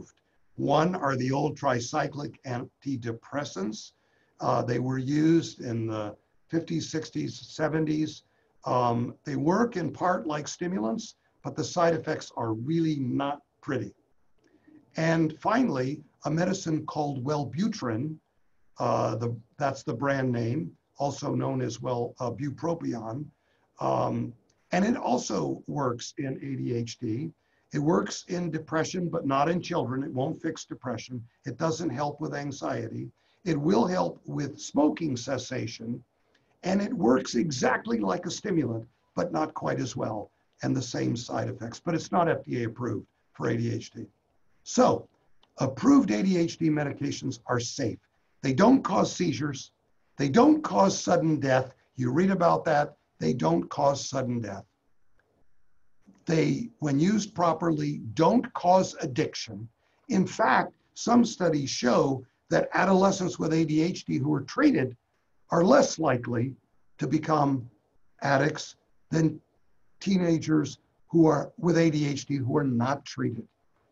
B: One are the old tricyclic antidepressants. Uh, they were used in the fifties, sixties, seventies. Um, they work in part like stimulants, but the side effects are really not pretty. And finally, a medicine called Wellbutrin, uh, the, that's the brand name, also known as well uh, bupropion. Um, and it also works in A D H D. It works in depression, but not in children. It won't fix depression. It doesn't help with anxiety. It will help with smoking cessation. And it works exactly like a stimulant, but not quite as well, and the same side effects. But it's not F D A approved for A D H D. So, approved A D H D medications are safe. They don't cause seizures. They don't cause sudden death. You read about that. They don't cause sudden death. They, when used properly, don't cause addiction. In fact, some studies show that adolescents with A D H D who are treated are less likely to become addicts than teenagers who are with A D H D who are not treated.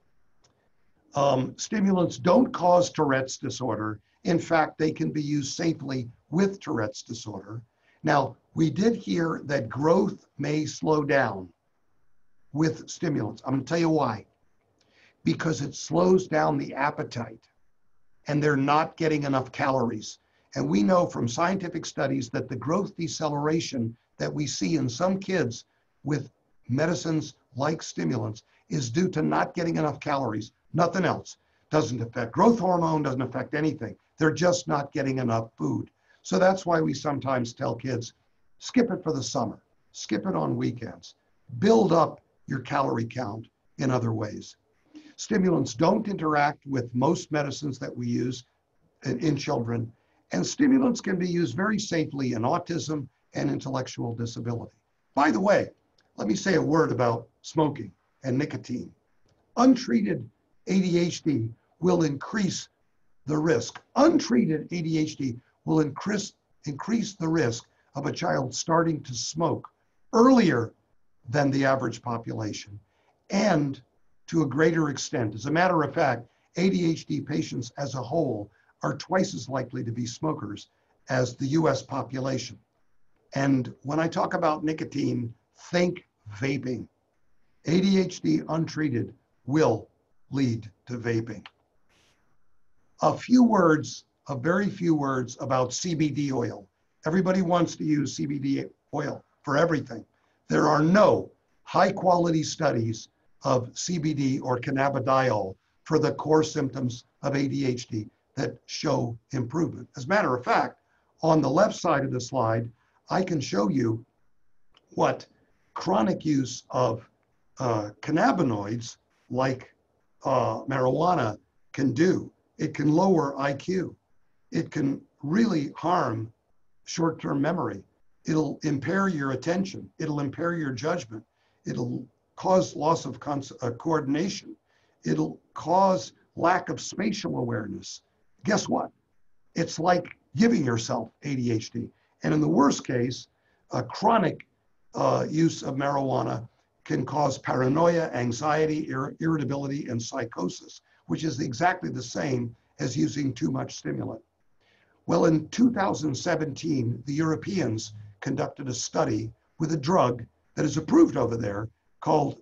B: Um, stimulants don't cause Tourette's disorder. In fact, they can be used safely with Tourette's disorder. Now, we did hear that growth may slow down with stimulants. I'm going to tell you why. Because it slows down the appetite and they're not getting enough calories. And we know from scientific studies that the growth deceleration that we see in some kids with medicines like stimulants is due to not getting enough calories, nothing else. Doesn't affect growth hormone, doesn't affect anything. They're just not getting enough food. So that's why we sometimes tell kids, skip it for the summer, skip it on weekends, build up your calorie count in other ways. Stimulants don't interact with most medicines that we use in, in children, and stimulants can be used very safely in autism and intellectual disability. By the way, let me say a word about smoking and nicotine. Untreated A D H D will increase the risk. Untreated A D H D will increase, increase the risk of a child starting to smoke earlier than the average population and to a greater extent. As a matter of fact, A D H D patients as a whole are twice as likely to be smokers as the U S population. And when I talk about nicotine, think vaping. A D H D untreated will lead to vaping. A few words, a very few words about C B D oil. Everybody wants to use C B D oil for everything. There are no high quality studies of C B D or cannabidiol for the core symptoms of A D H D that show improvement. As a matter of fact, on the left side of the slide, I can show you what chronic use of uh, cannabinoids like uh, marijuana can do. It can lower I Q. It can really harm short-term memory. It'll impair your attention. It'll impair your judgment. It'll cause loss of uh, coordination. It'll cause lack of spatial awareness. Guess what? It's like giving yourself A D H D. And in the worst case, a chronic uh, use of marijuana can cause paranoia, anxiety, ir irritability, and psychosis, which is exactly the same as using too much stimulant. Well, in two thousand seventeen, the Europeans conducted a study with a drug that is approved over there called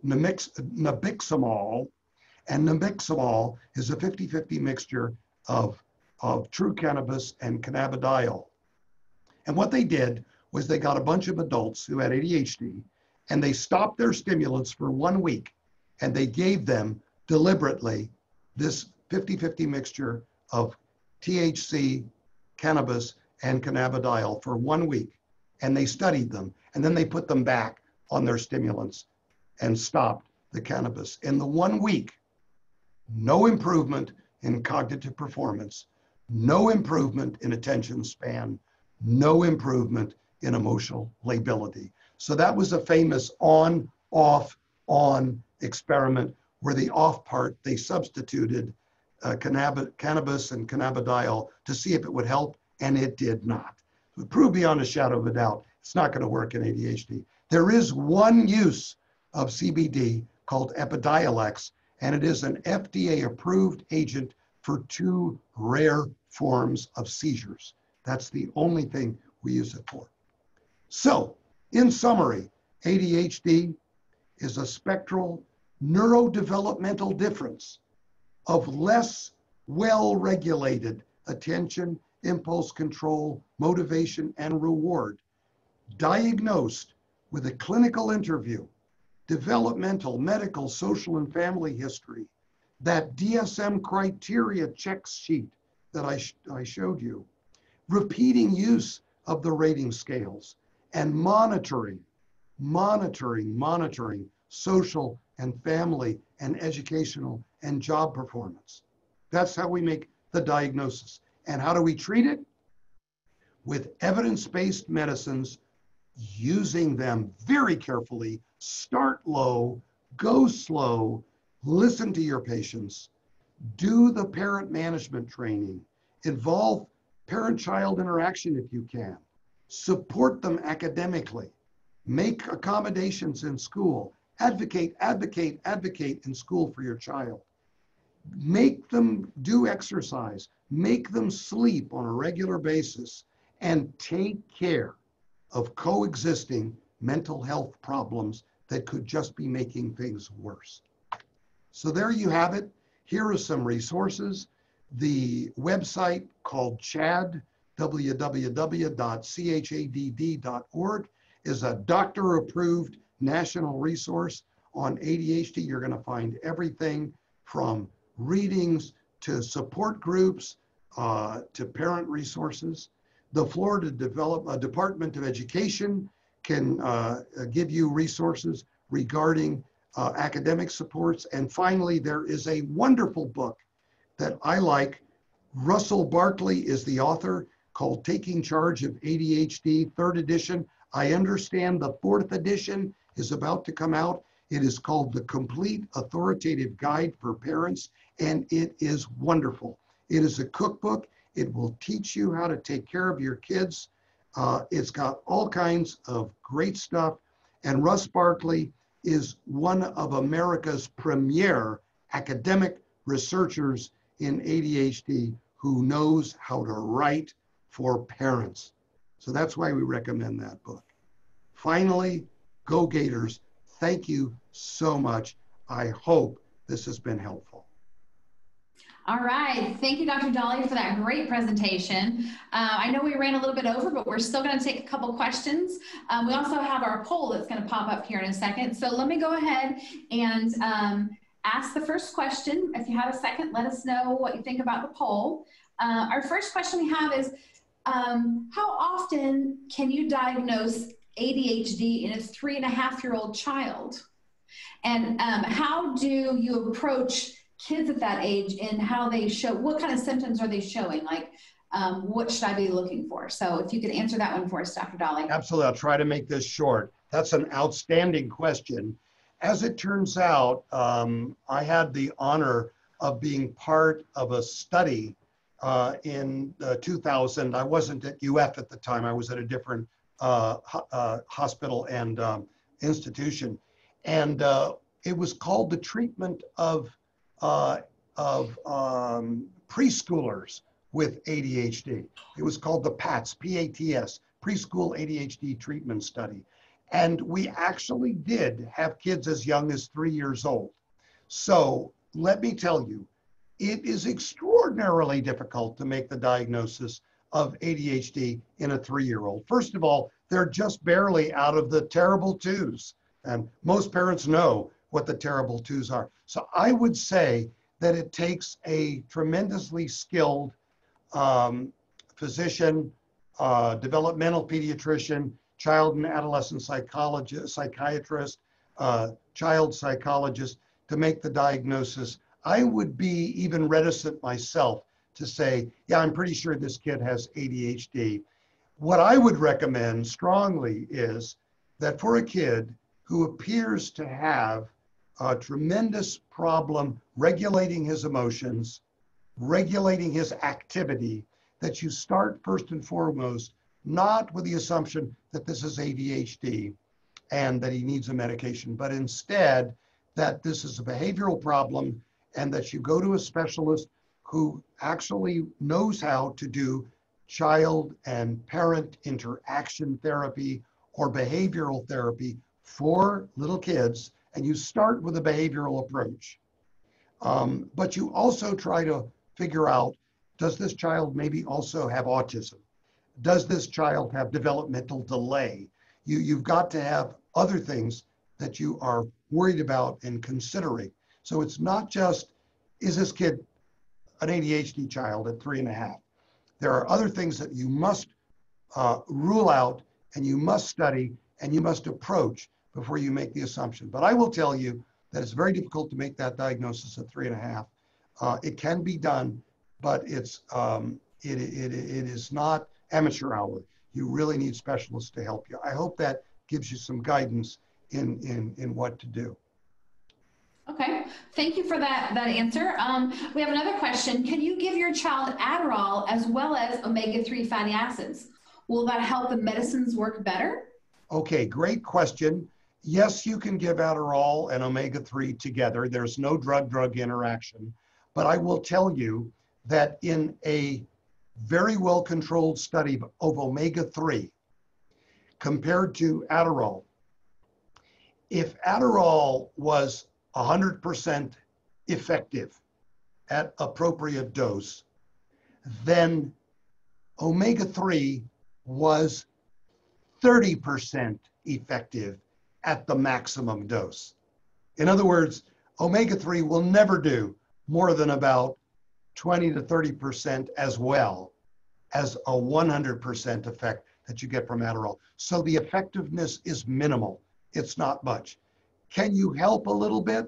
B: nabiximols. And nabiximols is a fifty fifty mixture of, of true cannabis and cannabidiol. And what they did was they got a bunch of adults who had A D H D and they stopped their stimulants for one week and they gave them deliberately this fifty fifty mixture of T H C, cannabis, and cannabidiol for one week. And they studied them and then they put them back on their stimulants and stopped the cannabis. In the one week, no improvement in cognitive performance, no improvement in attention span, no improvement in emotional lability. So that was a famous on, off, on experiment where the off part, they substituted uh, cannab cannabis and cannabidiol to see if it would help, and it did not. It proved beyond a shadow of a doubt, it's not going to work in A D H D. There is one use of C B D called Epidiolex, and it is an F D A-approved agent for two rare forms of seizures. That's the only thing we use it for. So, in summary, A D H D is a spectral neurodevelopmental difference of less well-regulated attention, impulse control, motivation, and reward, diagnosed with a clinical interview, developmental, medical, social, and family history, that D S M criteria check sheet that I, sh I showed you, repeating use of the rating scales, and monitoring, monitoring, monitoring social and family and educational and job performance. That's how we make the diagnosis. And how do we treat it? With evidence-based medicines, using them very carefully, start low, go slow, listen to your patients, do the parent management training, involve parent-child interaction if you can, support them academically, make accommodations in school, advocate, advocate, advocate in school for your child, make them do exercise, make them sleep on a regular basis, and take care of coexisting mental health problems that could just be making things worse. So there you have it. Here are some resources. The website called CHADD, w w w dot c h a d d dot org, is a doctor-approved national resource on A D H D. You're going to find everything from readings to support groups uh, to parent resources. The Florida Develop, uh, Department of Education can uh, give you resources regarding uh, academic supports. And finally, there is a wonderful book that I like. Russell Barkley is the author, called Taking Charge of A D H D, third edition. I understand the fourth edition is about to come out. It is called The Complete Authoritative Guide for Parents, and it is wonderful. It is a cookbook. It will teach you how to take care of your kids. Uh, it's got all kinds of great stuff. And Russ Barkley is one of America's premier academic researchers in A D H D who knows how to write for parents. So that's why we recommend that book. Finally, Go Gators, thank you so much. I hope this has been helpful.
A: All right, thank you, Doctor Dolly, for that great presentation. Uh, I know we ran a little bit over, but we're still going to take a couple questions. Um, we also have our poll that's going to pop up here in a second. So let me go ahead and um, ask the first question. If you have a second, let us know what you think about the poll. Uh, our first question we have is, um, how often can you diagnose A D H D in a three and a half year old child? And um, how do you approach kids at that age and how they show, what kind of symptoms are they showing? Like, um, what should I be looking for? So if you could answer that one for us, Doctor Dolly.
B: Absolutely, I'll try to make this short. That's an outstanding question. As it turns out, um, I had the honor of being part of a study uh, in uh, two thousand. I wasn't at U F at the time. I was at a different uh, ho uh, hospital and um, institution. And uh, it was called the treatment of Uh, of um, preschoolers with A D H D. It was called the PATS, P A T S, Preschool A D H D Treatment Study. And we actually did have kids as young as three years old. So let me tell you, it is extraordinarily difficult to make the diagnosis of A D H D in a three-year-old. First of all, they're just barely out of the terrible twos. And most parents know what the terrible twos are. So I would say that it takes a tremendously skilled um, physician, uh, developmental pediatrician, child and adolescent psychologist, psychiatrist, uh, child psychologist to make the diagnosis. I would be even reticent myself to say, yeah, I'm pretty sure this kid has A D H D. What I would recommend strongly is that for a kid who appears to have a tremendous problem regulating his emotions, regulating his activity, that you start first and foremost, not with the assumption that this is A D H D and that he needs a medication, but instead that this is a behavioral problem and that you go to a specialist who actually knows how to do child and parent interaction therapy or behavioral therapy for little kids, and you start with a behavioral approach. Um, but you also try to figure out, does this child maybe also have autism? Does this child have developmental delay? You, you've got to have other things that you are worried about and considering. So it's not just, is this kid an A D H D child at three and a half? There are other things that you must uh, rule out and you must study and you must approach before you make the assumption. But I will tell you that it's very difficult to make that diagnosis at three and a half. Uh, it can be done, but it's um, it, it, it is not amateur hour. You really need specialists to help you. I hope that gives you some guidance in, in, in what to do.
A: Okay, thank you for that, that answer. Um, we have another question. Can you give your child Adderall as well as omega three fatty acids? Will that help the medicines work better?
B: Okay, great question. Yes, you can give Adderall and omega three together. There's no drug-drug interaction. But I will tell you that in a very well-controlled study of omega three compared to Adderall, if Adderall was one hundred percent effective at appropriate dose, then omega three was thirty percent effective at the maximum dose. In other words, omega three will never do more than about twenty to thirty percent as well as a one hundred percent effect that you get from Adderall. So the effectiveness is minimal. It's not much. Can you help a little bit?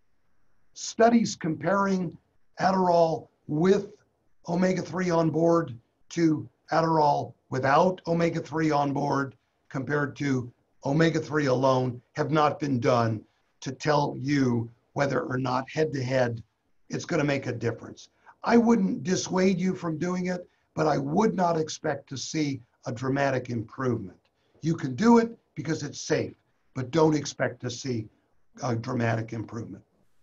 B: Studies comparing Adderall with omega three on board to Adderall without omega three on board compared to omega three alone have not been done to tell you whether or not head to head it's going to make a difference. I wouldn't dissuade you from doing it, but I would not expect to see a dramatic improvement. You can do it because it's safe, but don't expect to see a dramatic improvement.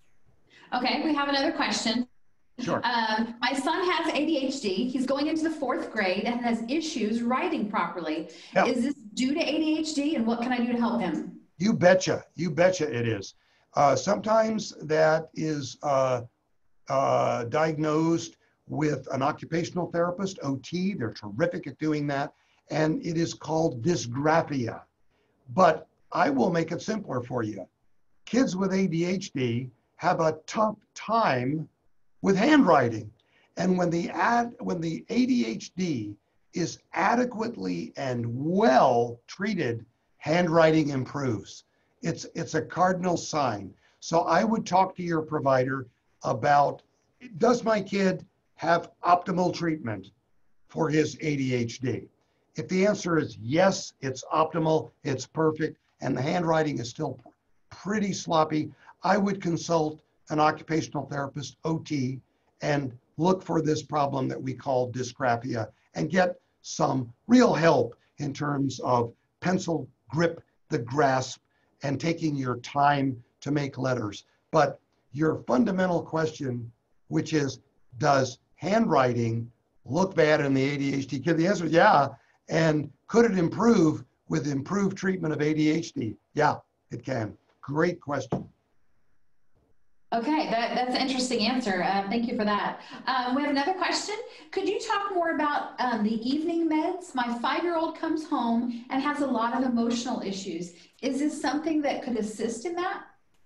A: Okay, we have another question.
B: Sure.
A: Um, my son has A D H D. He's going into the fourth grade and has issues writing properly.
B: Yep.
A: Is this due to A D H D, and what can I do to help him?
B: You betcha. You betcha it is. Uh, sometimes that is uh, uh, diagnosed with an occupational therapist, O T. They're terrific at doing that. And it is called dysgraphia. But I will make it simpler for you. Kids with A D H D have a tough time with handwriting. And when the ad, when the A D H D is adequately and well treated, handwriting improves. It's, it's a cardinal sign. So I would talk to your provider about, does my kid have optimal treatment for his A D H D? If the answer is yes, it's optimal, it's perfect, and the handwriting is still pretty sloppy, I would consult an occupational therapist, O T, and look for this problem that we call dysgraphia and get some real help in terms of pencil grip, the grasp, and taking your time to make letters. But your fundamental question, which is, does handwriting look bad in the A D H D kid? The answer is yeah. And could it improve with improved treatment of A D H D? Yeah, it can. Great question.
A: Okay, that, that's an interesting answer. Uh, thank you for that. Um, we have another question. Could you talk more about um, the evening meds? My five-year-old comes home and has a lot of emotional issues. Is this something that could assist in that?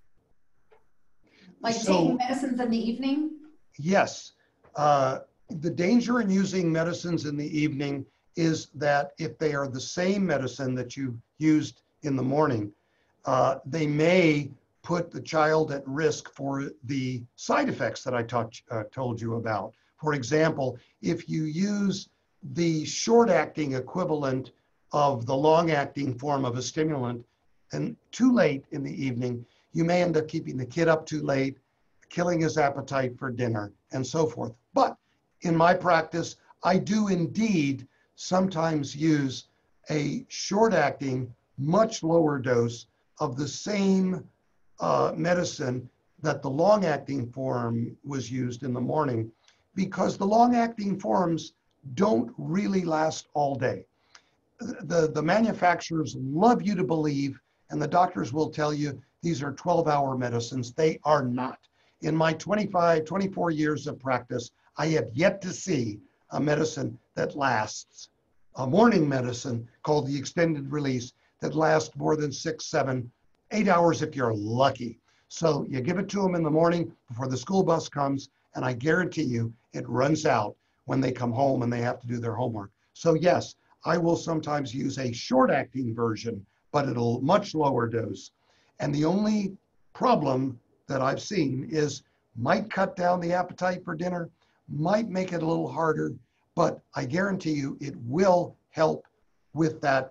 A: Like so, taking medicines in the evening?
B: Yes. Uh, the danger in using medicines in the evening is that if they are the same medicine that you used in the morning, uh, they may put the child at risk for the side effects that I talk, uh, told you about. For example, if you use the short-acting equivalent of the long-acting form of a stimulant and too late in the evening, you may end up keeping the kid up too late, killing his appetite for dinner, and so forth. But in my practice, I do indeed sometimes use a short-acting, much lower dose of the same uh, medicine that the long-acting form was used in the morning, because the long-acting forms don't really last all day. The, the manufacturers love you to believe, and the doctors will tell you, these are twelve hour medicines. They are not. In my twenty-five, twenty-four years of practice, I have yet to see a medicine that lasts, a morning medicine called the extended release, that lasts more than six, seven, eight hours if you're lucky. So you give it to them in the morning before the school bus comes, and I guarantee you it runs out when they come home and they have to do their homework. So yes, I will sometimes use a short-acting version, but at a much lower dose. And the only problem that I've seen is might cut down the appetite for dinner, might make it a little harder, but I guarantee you it will help with that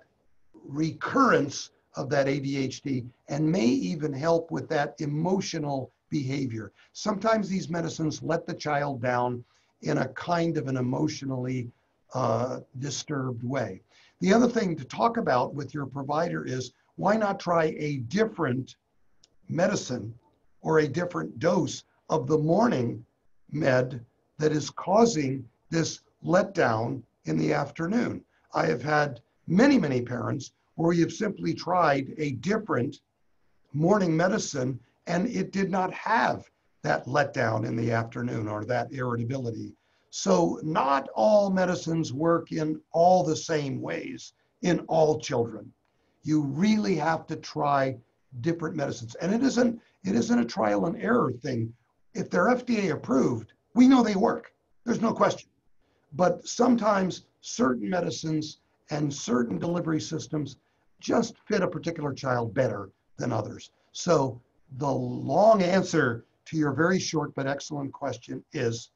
B: recurrence of that A D H D, and may even help with that emotional behavior. Sometimes these medicines let the child down in a kind of an emotionally uh, disturbed way. The other thing to talk about with your provider is, why not try a different medicine or a different dose of the morning med that is causing this letdown in the afternoon? I have had many, many parents where you've simply tried a different morning medicine and it did not have that letdown in the afternoon or that irritability. So not all medicines work in all the same ways in all children. You really have to try different medicines. And it isn't, it isn't a trial and error thing. If they're F D A approved, we know they work. There's no question. But sometimes certain medicines and certain delivery systems just fit a particular child better than others. So the long answer to your very short but excellent question is,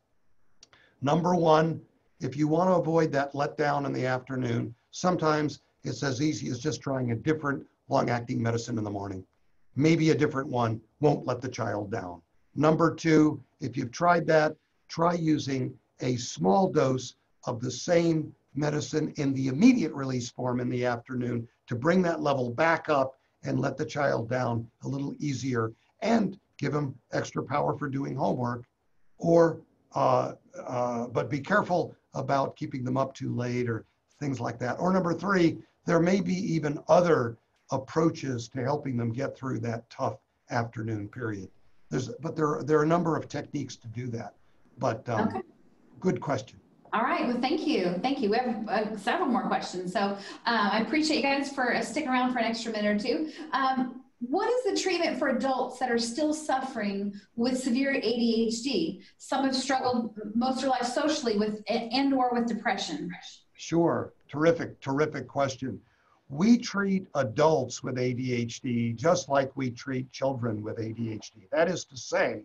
B: number one, if you want to avoid that letdown in the afternoon, sometimes it's as easy as just trying a different long-acting medicine in the morning. Maybe a different one won't let the child down. Number two, if you've tried that, try using a small dose of the same medicine in the immediate release form in the afternoon to bring that level back up and let the child down a little easier and give them extra power for doing homework. Or, uh, uh, but be careful about keeping them up too late or things like that. Or number three, there may be even other approaches to helping them get through that tough afternoon period. There's, but there, there are a number of techniques to do that. But um, okay. Good question.
A: All right, well, thank you. Thank you. We have uh, several more questions. So uh, I appreciate you guys for uh, sticking around for an extra minute or two. Um, what is the treatment for adults that are still suffering with severe A D H D? Some have struggled most of their life socially with and or with depression.
B: Sure, terrific, terrific question. We treat adults with A D H D just like we treat children with A D H D. That is to say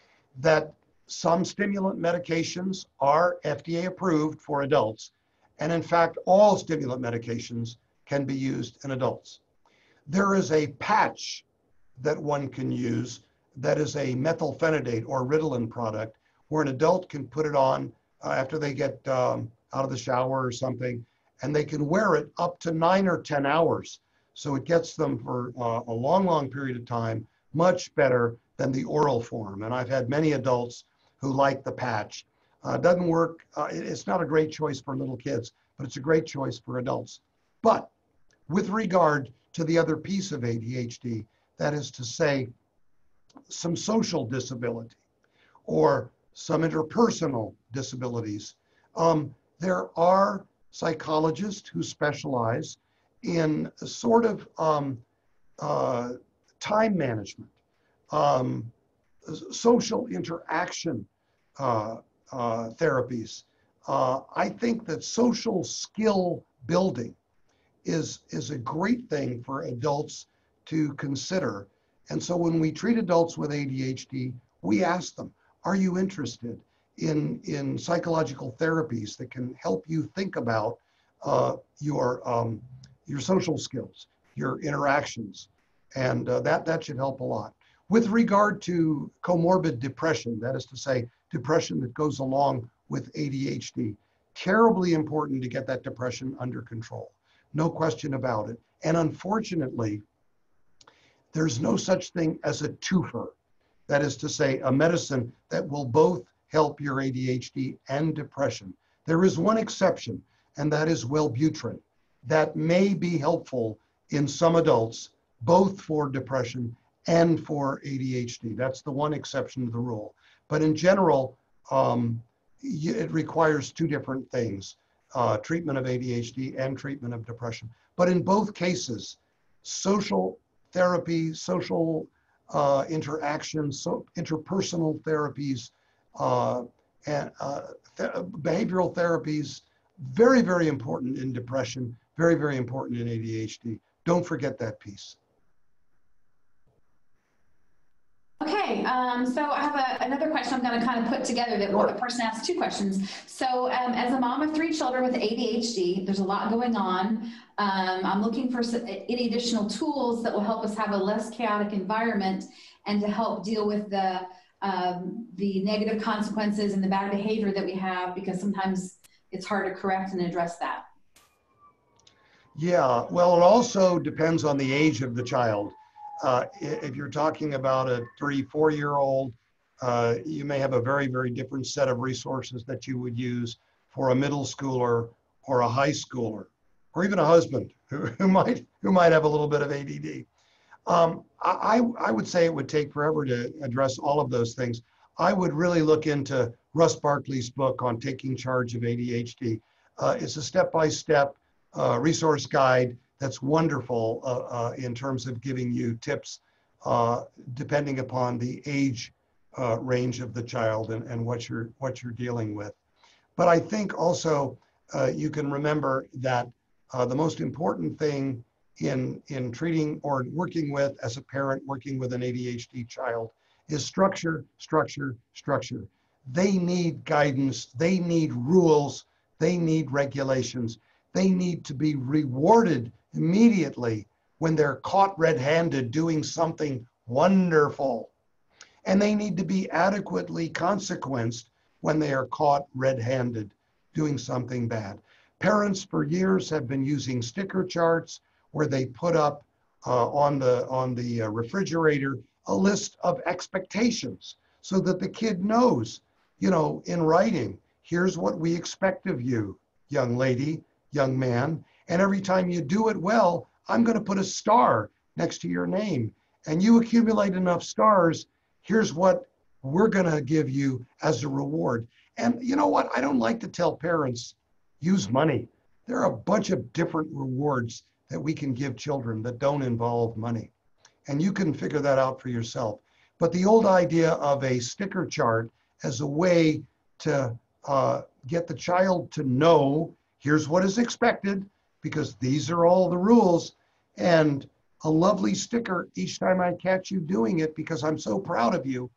B: that some stimulant medications are F D A approved for adults. And in fact, all stimulant medications can be used in adults. There is a patch that one can use that is a methylphenidate or Ritalin product where an adult can put it on uh, after they get um, out of the shower or something, and they can wear it up to nine or ten hours. So it gets them for uh, a long, long period of time, much better than the oral form. And I've had many adults who like the patch. Uh, doesn't work, uh, it's not a great choice for little kids, but it's a great choice for adults. But with regard to the other piece of A D H D, that is to say, some social disability or some interpersonal disabilities, um, there are psychologists who specialize in sort of um, uh, time management, um, social interaction uh, uh, therapies. Uh, I think that social skill building is, is a great thing for adults to consider. And so when we treat adults with A D H D, we ask them, are you interested in, in psychological therapies that can help you think about uh, your, um, your social skills, your interactions? And uh, that, that should help a lot. With regard to comorbid depression, that is to say, depression that goes along with A D H D, terribly important to get that depression under control. No question about it. And unfortunately, There's no such thing as a twofer. That is to say, a medicine that will both help your A D H D and depression. There is one exception, and that is Wellbutrin. That may be helpful in some adults, both for depression and for A D H D. That's the one exception to the rule. But in general, um, it requires two different things, uh, treatment of A D H D and treatment of depression. But in both cases, social therapy, social uh, interactions, so interpersonal therapies, uh, and uh, th behavioral therapies, very, very important in depression, very, very important in A D H D. Don't forget that piece.
A: Okay, um, so I have a, another question I'm going to kind of put together that
B: Sure.
A: a person asked two questions. So um, as a mom of three children with A D H D, there's a lot going on. Um, I'm looking for some, any additional tools that will help us have a less chaotic environment and to help deal with the, um, the negative consequences and the bad behavior that we have, because sometimes it's hard to correct and address that.
B: Yeah, well, it also depends on the age of the child. Uh, if you're talking about a three, four-year-old, uh, you may have a very, very different set of resources that you would use for a middle schooler or a high schooler, or even a husband who, who might who might have a little bit of A D D. Um, I, I would say it would take forever to address all of those things. I would really look into Russ Barkley's book on taking charge of A D H D. Uh, it's a step-by-step uh, resource guide that's wonderful uh, uh, in terms of giving you tips uh, depending upon the age uh, range of the child and, and what you're what you're dealing with. But I think also uh, you can remember that uh, the most important thing in in treating or working with, as a parent working with an A D H D child, is structure, structure, structure. They need guidance, they need rules, they need regulations. They need to be rewarded immediately when they're caught red-handed doing something wonderful. And they need to be adequately consequenced when they are caught red-handed doing something bad. Parents for years have been using sticker charts where they put up uh, on the, on the uh, refrigerator a list of expectations so that the kid knows, you know, in writing, here's what we expect of you, young lady, young man, and every time you do it well, I'm going to put a star next to your name. And you accumulate enough stars, here's what we're going to give you as a reward. And you know what? I don't like to tell parents, use money. There are a bunch of different rewards that we can give children that don't involve money. And you can figure that out for yourself. But the old idea of a sticker chart as a way to uh, get the child to know, here's what is expected, because these are all the rules, and a lovely sticker each time I catch you doing it because I'm so proud of you.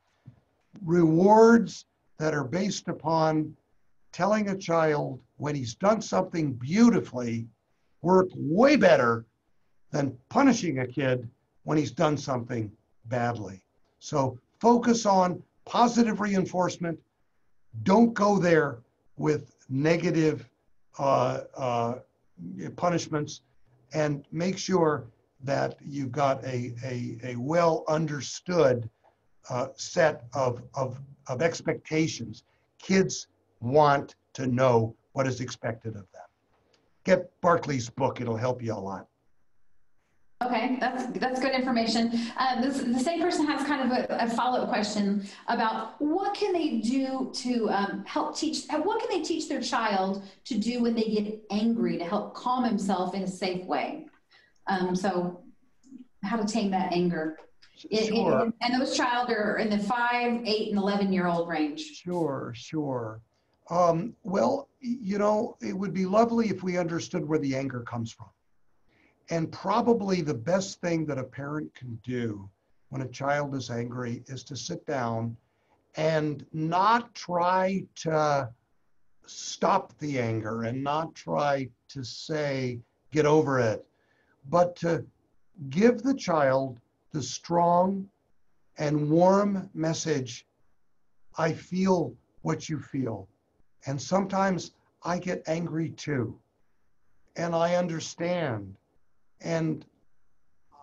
B: Rewards that are based upon telling a child when he's done something beautifully work way better than punishing a kid when he's done something badly. So focus on positive reinforcement. Don't go there with negative uh, uh, punishments, and make sure that you've got a, a, a well understood uh, set of, of, of expectations. Kids want to know what is expected of them. Get Barkley's book, it'll help you a lot.
A: Okay, that's that's good information. Uh, this, the same person has kind of a, a follow-up question about what can they do to um, help teach, what can they teach their child to do when they get angry to help calm himself in a safe way? Um, so how to tame that anger.
B: Sure.
A: It, it, and those child are in the five, eight, and eleven year old range.
B: Sure, sure. Um, well, you know, it would be lovely if we understood where the anger comes from. And probably the best thing that a parent can do when a child is angry is to sit down and not try to stop the anger and not try to say, get over it, but to give the child the strong and warm message, I feel what you feel. And sometimes I get angry too. And I understand. And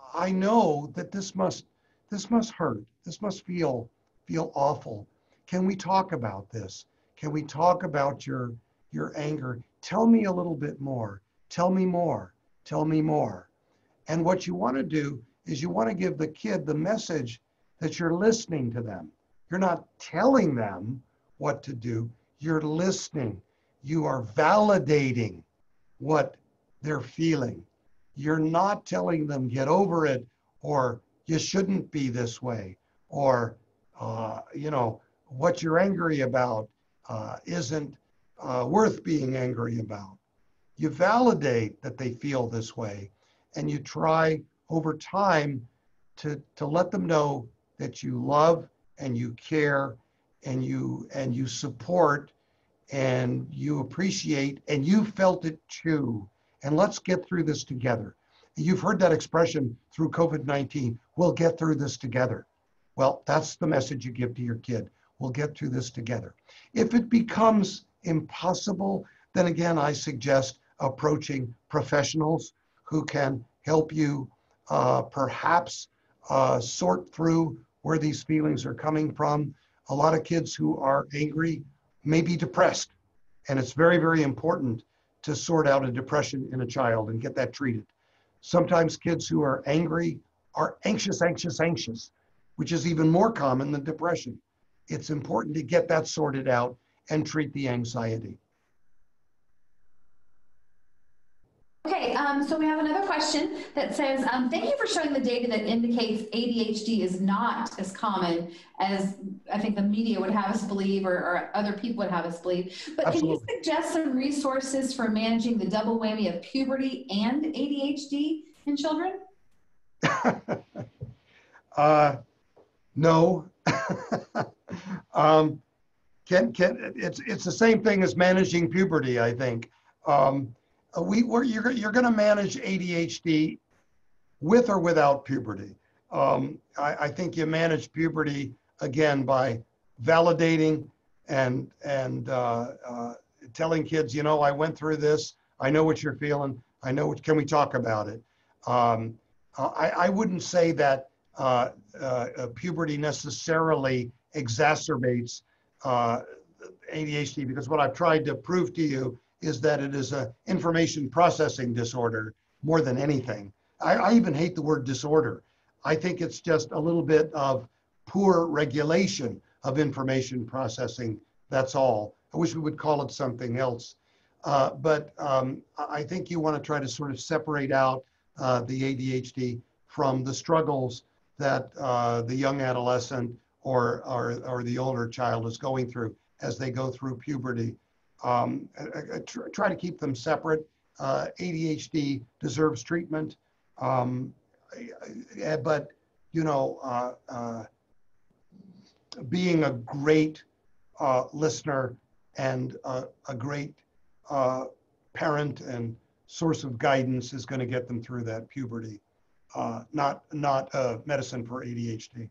B: I know that this must, this must hurt. This must feel, feel awful. Can we talk about this? Can we talk about your, your anger? Tell me a little bit more. Tell me more. Tell me more. And what you want to do is you want to give the kid the message that you're listening to them. You're not telling them what to do. You're listening. You are validating what they're feeling. You're not telling them get over it, or you shouldn't be this way, or uh, you know, what you're angry about uh, isn't uh, worth being angry about. You validate that they feel this way, and you try over time to, to let them know that you love and you care and you and you support and you appreciate and you felt it too. And let's get through this together. You've heard that expression through COVID nineteen, we'll get through this together. Well, that's the message you give to your kid. We'll get through this together. If it becomes impossible, then again, I suggest approaching professionals who can help you uh, perhaps uh, sort through where these feelings are coming from. A lot of kids who are angry may be depressed, and it's very, very important to sort out a depression in a child and get that treated. Sometimes kids who are angry are anxious, anxious, anxious, which is even more common than depression. It's important to get that sorted out and treat the anxiety.
A: Okay, um, so we have another question that says, um, thank you for showing the data that indicates A D H D is not as common as I think the media would have us believe, or, or other people would have us believe. But
B: Absolutely.
A: Can you suggest some resources for managing the double whammy of puberty and A D H D in children?
B: uh, no. um, can, can, it's, it's the same thing as managing puberty, I think. Um, We, we're, you're, you're going to manage A D H D with or without puberty. Um, I, I think you manage puberty, again, by validating and, and uh, uh, telling kids, you know, I went through this. I know what you're feeling. I know what, can we talk about it? Um, I, I wouldn't say that uh, uh, puberty necessarily exacerbates uh, A D H D, because what I've tried to prove to you is that it is a information processing disorder more than anything. I, I even hate the word disorder. I think it's just a little bit of poor regulation of information processing, that's all. I wish we would call it something else. Uh, but um, I think you want to try to sort of separate out uh, the A D H D from the struggles that uh, the young adolescent or, or, or the older child is going through as they go through puberty. Um, I, I tr try to keep them separate. Uh, A D H D deserves treatment, um, I, I, but you know, uh, uh, being a great uh, listener and uh, a great uh, parent and source of guidance is going to get them through that puberty. Uh, not not uh, medicine for A D H D.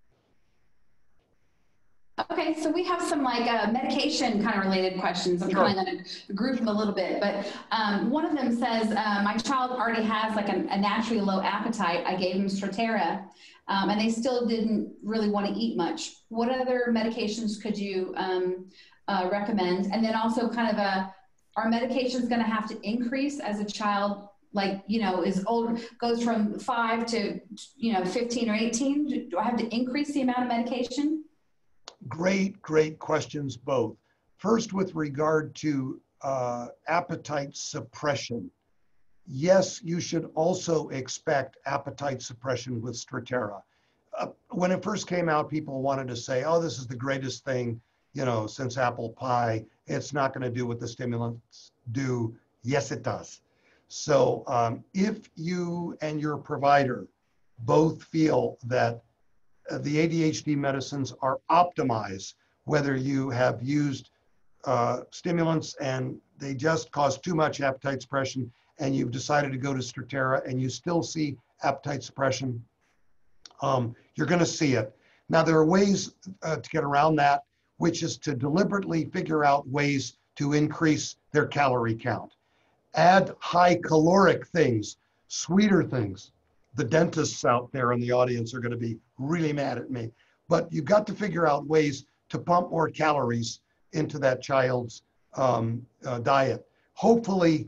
A: Okay, so we have some like uh, medication kind of related questions. I'm
B: Sure.
A: kind of going to group them a little bit, but um, one of them says, uh, my child already has like a, a naturally low appetite. I gave him Strattera, um, and they still didn't really want to eat much. What other medications could you um, uh, recommend? And then also kind of a, are medications going to have to increase as a child, like, you know, is old, goes from five to, you know, fifteen or eighteen? Do I have to increase the amount of medication?
B: Great, great questions both. First, with regard to uh, appetite suppression. Yes, you should also expect appetite suppression with Strattera. Uh, when it first came out, people wanted to say, oh, this is the greatest thing, you know, since apple pie. It's not going to do what the stimulants do. Yes, it does. So um, if you and your provider both feel that Uh, the A D H D medicines are optimized, whether you have used uh, stimulants and they just cause too much appetite suppression, and you've decided to go to Strattera and you still see appetite suppression, um, you're going to see it. Now, there are ways uh, to get around that, which is to deliberately figure out ways to increase their calorie count. Add high caloric things, sweeter things, the dentists out there in the audience are going to be really mad at me. But you've got to figure out ways to pump more calories into that child's um, uh, diet. Hopefully,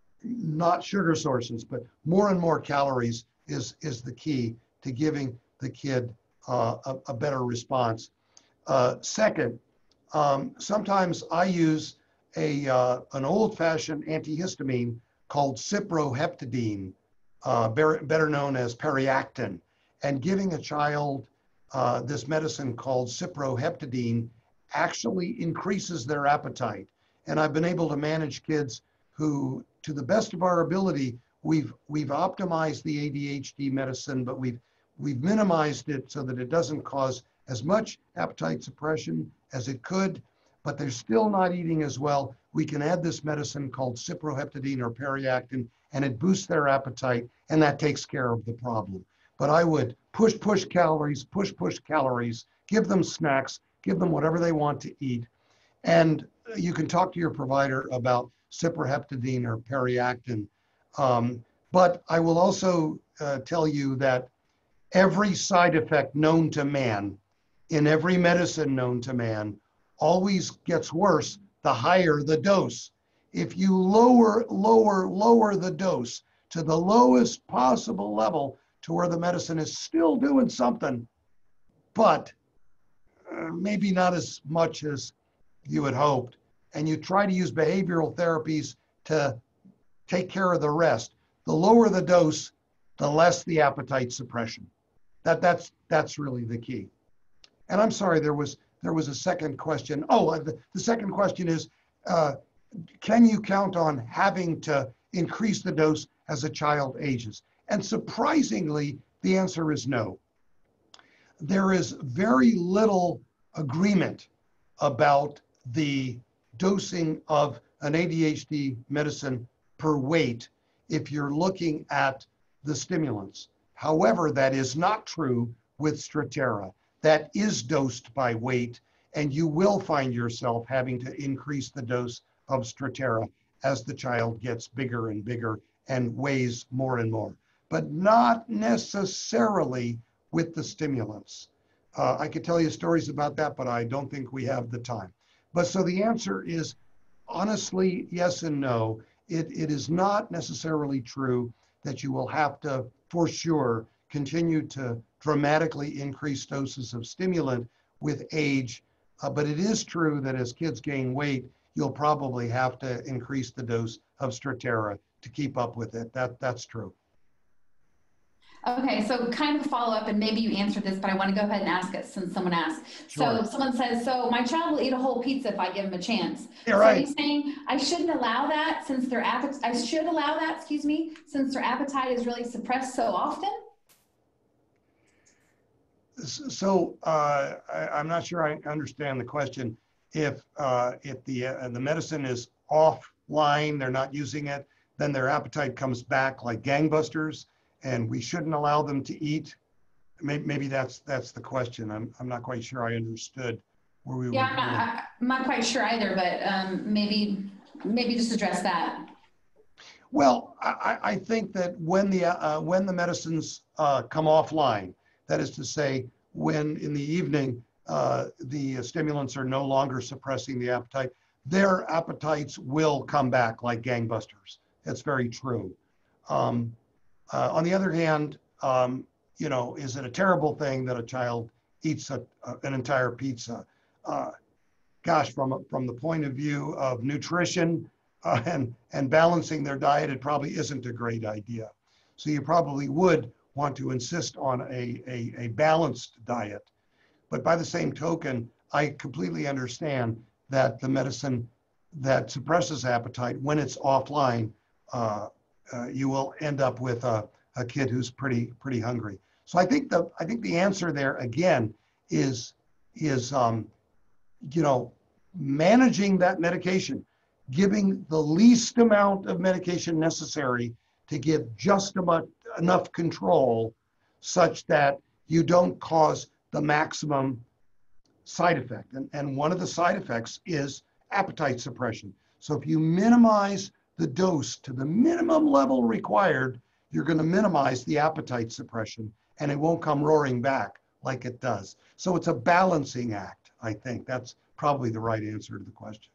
B: not sugar sources, but more and more calories is, is the key to giving the kid uh, a, a better response. Uh, second, um, sometimes I use a, uh, an old-fashioned antihistamine called cyproheptadine, uh, better known as periactin. And giving a child uh, this medicine called cyproheptadine actually increases their appetite. And I've been able to manage kids who, to the best of our ability, we've we've optimized the A D H D medicine, but we've we've minimized it so that it doesn't cause as much appetite suppression as it could, but they're still not eating as well. We can add this medicine called cyproheptadine or periactin, and it boosts their appetite, and that takes care of the problem. But I would push, push calories, push, push calories, give them snacks, give them whatever they want to eat. And you can talk to your provider about cyproheptadine or periactin. Um, but I will also uh, tell you that every side effect known to man, in every medicine known to man, always gets worse the higher the dose. If you lower, lower, lower the dose to the lowest possible level to where the medicine is still doing something, but uh, maybe not as much as you had hoped, and you try to use behavioral therapies to take care of the rest, the lower the dose, the less the appetite suppression. That, that's, that's really the key. And I'm sorry, there was, there was a second question. Oh, the, the second question is, uh, can you count on having to increase the dose as a child ages? And surprisingly, the answer is no. There is very little agreement about the dosing of an A D H D medicine per weight if you're looking at the stimulants. However, that is not true with Strattera. That is dosed by weight, and you will find yourself having to increase the dose of Strattera as the child gets bigger and bigger and weighs more and more, but not necessarily with the stimulants. Uh, I could tell you stories about that, but I don't think we have the time. But so the answer is honestly, yes and no. It, it is not necessarily true that you will have to, for sure, continue to dramatically increase doses of stimulant with age. Uh, but it is true that as kids gain weight, you'll probably have to increase the dose of Strattera to keep up with it. That, that's true.
A: Okay, so kind of a follow-up, and maybe you answered this, but I want to go ahead and ask it since someone asked.
B: Sure.
A: So someone says, so my child will eat a whole pizza if I give him a chance.
B: Yeah,
A: so
B: right.
A: Are you saying I shouldn't allow that since their appetite, I should allow that, excuse me, since their appetite is really suppressed so often?
B: So uh, I, I'm not sure I understand the question. If, uh, if the, uh, the medicine is offline, they're not using it, then their appetite comes back like gangbusters, and we shouldn't allow them to eat. Maybe, maybe that's that's the question. I'm I'm not quite sure I understood where we
A: yeah,
B: were going.
A: Yeah, I'm, I'm not quite sure either, but um, maybe maybe just address that.
B: Well, I, I think that when the uh, when the medicines uh, come offline, that is to say, when in the evening uh, the stimulants are no longer suppressing the appetite, their appetites will come back like gangbusters. That's very true. Um, Uh, on the other hand, um, you know, is it a terrible thing that a child eats a, a, an entire pizza? Uh, gosh, from, a, from the point of view of nutrition uh, and, and balancing their diet, it probably isn't a great idea. So you probably would want to insist on a, a, a balanced diet. But by the same token, I completely understand that the medicine that suppresses appetite, when it's offline, uh, Uh, you will end up with a, a kid who's pretty pretty hungry. So I think the I think the answer there again is is um, you know, managing that medication, giving the least amount of medication necessary to give just about enough control such that you don't cause the maximum side effect. And, and one of the side effects is appetite suppression. So if you minimize the dose to the minimum level required, you're going to minimize the appetite suppression, and it won't come roaring back like it does. So it's a balancing act, I think. That's probably the right answer to the question.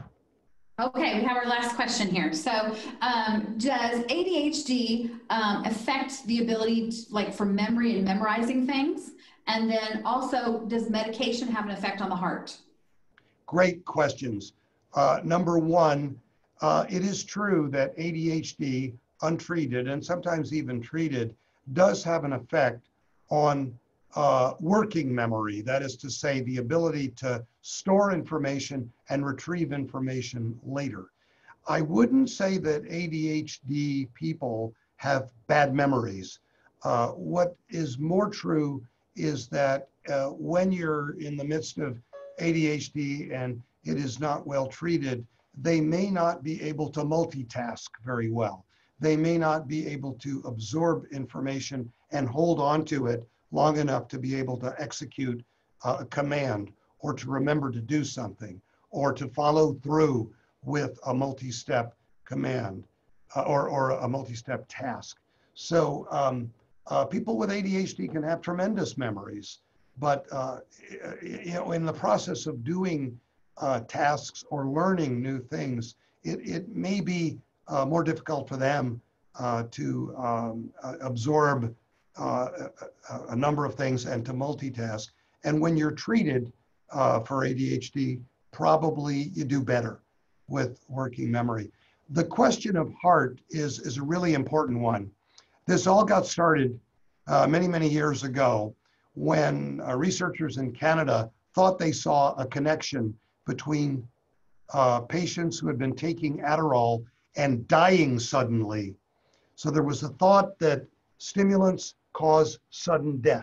A: Okay, we have our last question here. So, um, does A D H D um, affect the ability, to, like, for memory and memorizing things? And then also, does medication have an effect on the heart?
B: Great questions. Uh, number one, uh, it is true that A D H D, untreated and sometimes even treated, does have an effect on uh, working memory. That is to say, the ability to store information and retrieve information later. I wouldn't say that A D H D people have bad memories. Uh, what is more true is that uh, when you're in the midst of A D H D and it is not well treated, they may not be able to multitask very well. They may not be able to absorb information and hold on to it long enough to be able to execute uh, a command, or to remember to do something, or to follow through with a multi-step command uh, or, or a multi-step task. So um, uh, people with A D H D can have tremendous memories, but uh, you know, in the process of doing uh, tasks or learning new things, it, it may be uh, more difficult for them uh, to um, uh, absorb uh, a, a number of things and to multitask. And when you're treated uh, for A D H D, probably you do better with working memory. The question of heart is, is a really important one. This all got started uh, many, many years ago when uh, researchers in Canada thought they saw a connection between uh, patients who had been taking Adderall and dying suddenly. So there was a thought that stimulants cause sudden death.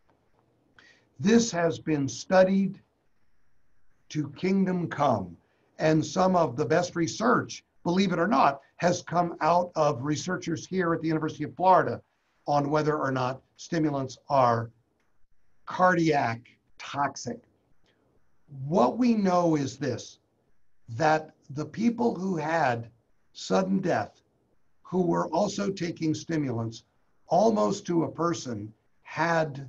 B: This has been studied to kingdom come, and some of the best research, believe it or not, has come out of researchers here at the University of Florida on whether or not stimulants are cardiac toxic. What we know is this, that the people who had sudden death, who were also taking stimulants, almost to a person, had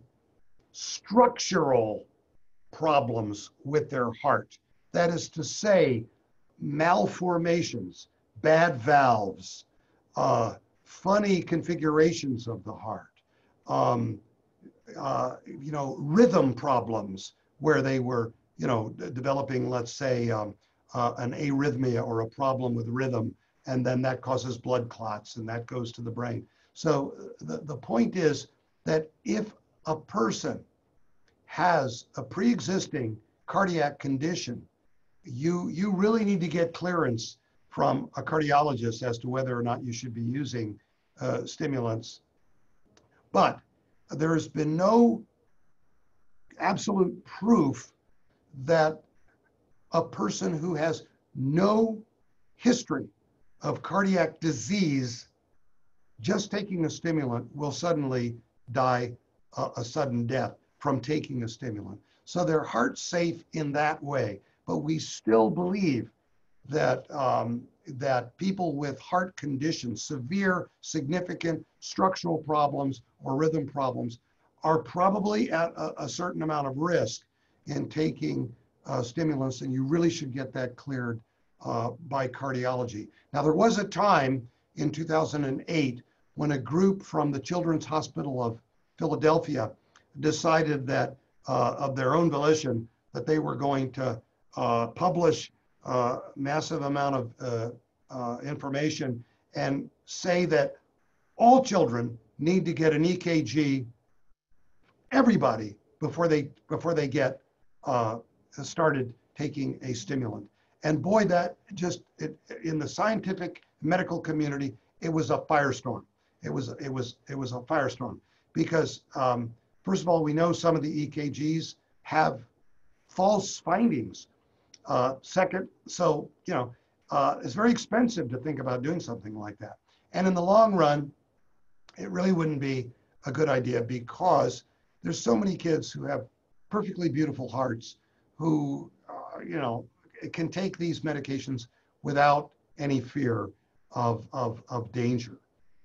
B: structural problems with their heart. That is to say, malformations, bad valves, uh, funny configurations of the heart, um, uh, you know, rhythm problems where they were, you know, d- developing, let's say, um, uh, an arrhythmia or a problem with rhythm, and then that causes blood clots and that goes to the brain. So the, the point is that if a person has a pre-existing cardiac condition, you, you really need to get clearance from a cardiologist as to whether or not you should be using uh, stimulants. But there has been no absolute proof that a person who has no history of cardiac disease just taking a stimulant will suddenly die a, a sudden death from taking a stimulant. So they're heart safe in that way, but we still believe that um, that people with heart conditions, severe, significant structural problems or rhythm problems, are probably at a, a certain amount of risk in taking uh, stimulants, and you really should get that cleared uh, by cardiology. Now, there was a time in two thousand eight when a group from the Children's Hospital of Philadelphia decided that, uh, of their own volition, that they were going to uh, publish a massive amount of uh, uh, information and say that all children need to get an E K G, everybody, before they before they get uh, started taking a stimulant. And boy, that just, it, in the scientific medical community, it was a firestorm. It was it was it was a firestorm because um, first of all, we know some of the E K Gs have false findings. Uh, second, so you know, uh, it's very expensive to think about doing something like that. And in the long run, it really wouldn't be a good idea because there's so many kids who have perfectly beautiful hearts who, uh, you know, can take these medications without any fear of, of, of danger.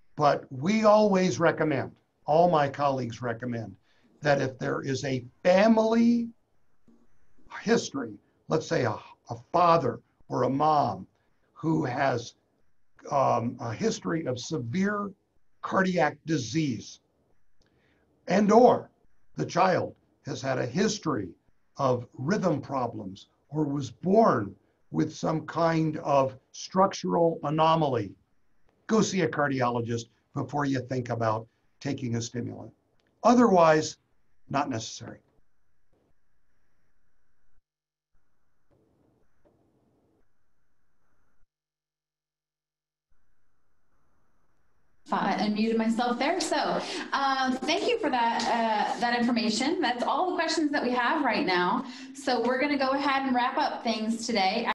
B: But we always recommend, all my colleagues recommend, that if there is a family history, let's say a, a father or a mom who has um, a history of severe cardiac disease, and or the child has had a history of rhythm problems or was born with some kind of structural anomaly, go see a cardiologist before you think about taking a stimulant. Otherwise, not necessary.
A: I unmuted myself there. So um, thank you for that, uh, that information. That's all the questions that we have right now. So we're going to go ahead and wrap up things today.